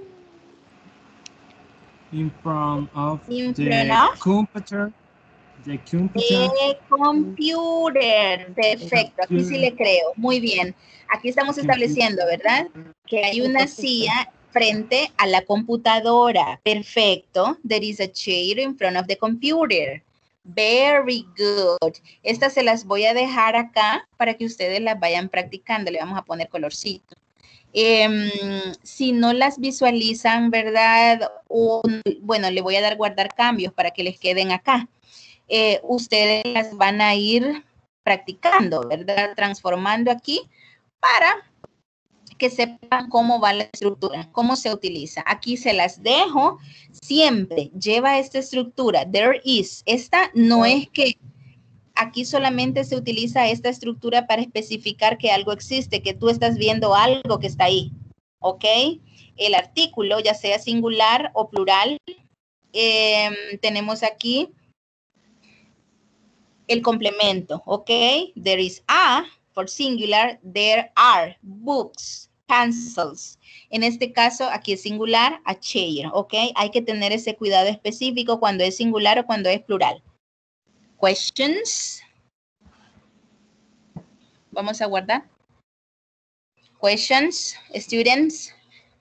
In front of In the front of? computer. The computer. The computer. Perfecto, aquí sí le creo. Muy bien. Aquí estamos estableciendo, ¿verdad? Que hay una silla frente a la computadora. Perfecto. There is a chair in front of the computer. Very good. Estas se las voy a dejar acá para que ustedes las vayan practicando. Le vamos a poner colorcito. Eh, si no las visualizan, ¿verdad? O, bueno, le voy a dar guardar cambios para que les queden acá. Eh, ustedes las van a ir practicando, ¿verdad? Transformando aquí para que sepan cómo va la estructura, cómo se utiliza. Aquí se las dejo. Siempre lleva esta estructura. There is. Esta no es que aquí solamente se utiliza esta estructura para especificar que algo existe, que tú estás viendo algo que está ahí, ¿ok? El artículo, ya sea singular o plural, eh, tenemos aquí el complemento, ¿ok? There is a, for singular, there are books, pencils. En este caso, aquí es singular, a chair, ¿ok? Hay que tener ese cuidado específico cuando es singular o cuando es plural. Questions. Vamos a guardar. Questions, students.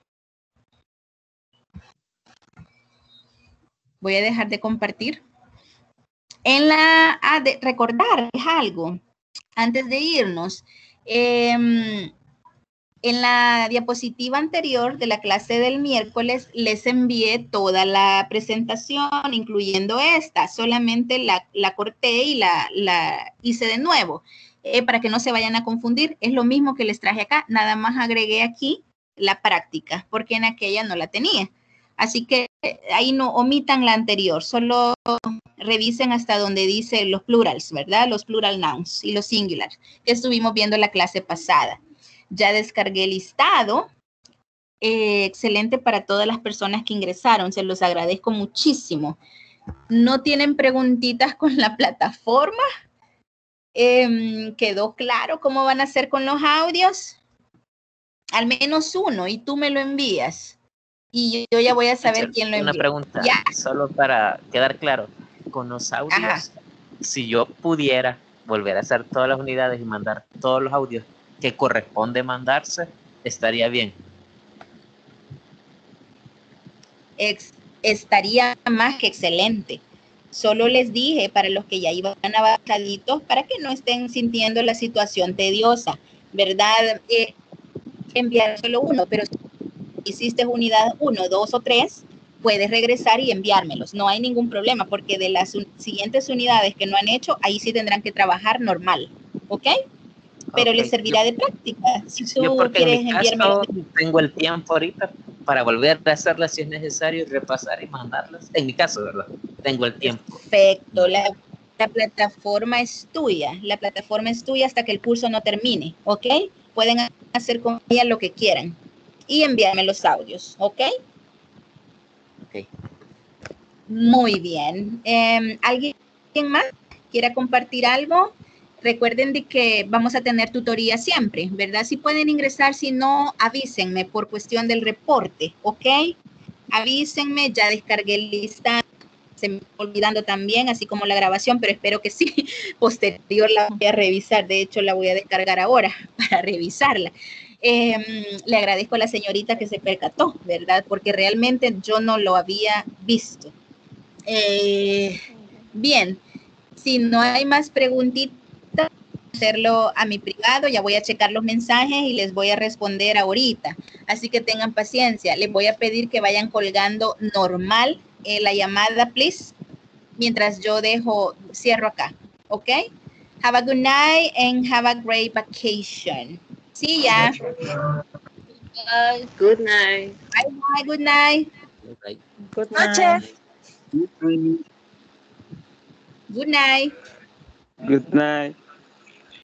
Voy a dejar de compartir. En la, ah, de recordar algo antes de irnos. Eh, en la diapositiva anterior de la clase del miércoles les envié toda la presentación, incluyendo esta. Solamente la, la corté y la, la hice de nuevo. Eh, para que no se vayan a confundir, es lo mismo que les traje acá, nada más agregué aquí la práctica, porque en aquella no la tenía. Así que ahí no omitan la anterior, solo revisen hasta donde dice los plurals, ¿verdad? Los plural nouns y los singulars, que estuvimos viendo la clase pasada. Ya descargué el listado, eh, excelente para todas las personas que ingresaron, se los agradezco muchísimo. ¿No tienen preguntitas con la plataforma? Eh, ¿Quedó claro cómo van a hacer con los audios? Al menos uno, y tú me lo envías. Y yo ya voy a saber Teacher, quién lo envió. Una pregunta, ya. solo para quedar claro. Con los audios, ajá, si yo pudiera volver a hacer todas las unidades y mandar todos los audios que corresponde mandarse, estaría bien. Ex estaría más que excelente. Solo les dije para los que ya iban avanzaditos para que no estén sintiendo la situación tediosa, ¿verdad? Eh, enviar solo uno, pero si hiciste unidad uno, dos o tres, puedes regresar y enviármelos. No hay ningún problema porque de las un siguientes unidades que no han hecho, ahí sí tendrán que trabajar normal, ¿ok? Pero okay, les servirá yo, de práctica. Si tú yo porque quieres en mi caso tengo el tiempo ahorita para volver a hacerlas si es necesario, repasar y mandarlas. En mi caso, ¿verdad? Tengo el tiempo. Perfecto. La, la plataforma es tuya. La plataforma es tuya hasta que el curso no termine, ¿ok? Pueden hacer con ella lo que quieran y enviarme los audios, ¿ok? Ok. Muy bien. Eh, ¿Alguien más quiera compartir algo? Recuerden de que vamos a tener tutoría siempre, ¿verdad? Si pueden ingresar, si no, avísenme por cuestión del reporte, ¿ok? Avísenme, ya descargué el listado, se me está olvidando también, así como la grabación, pero espero que sí, posterior la voy a revisar, de hecho la voy a descargar ahora para revisarla. Eh, le agradezco a la señorita que se percató, ¿verdad? Porque realmente yo no lo había visto. Eh, bien, si no hay más preguntitas, hacerlo a mi privado, ya voy a checar los mensajes y les voy a responder ahorita, así que tengan paciencia. Les voy a pedir que vayan colgando normal eh, la llamada, please, mientras yo dejo, cierro acá, ¿ok? Have a good night and have a great vacation. See ya. Bye. Good night. Bye bye, good night. Good night. Good night. Good night. Good night.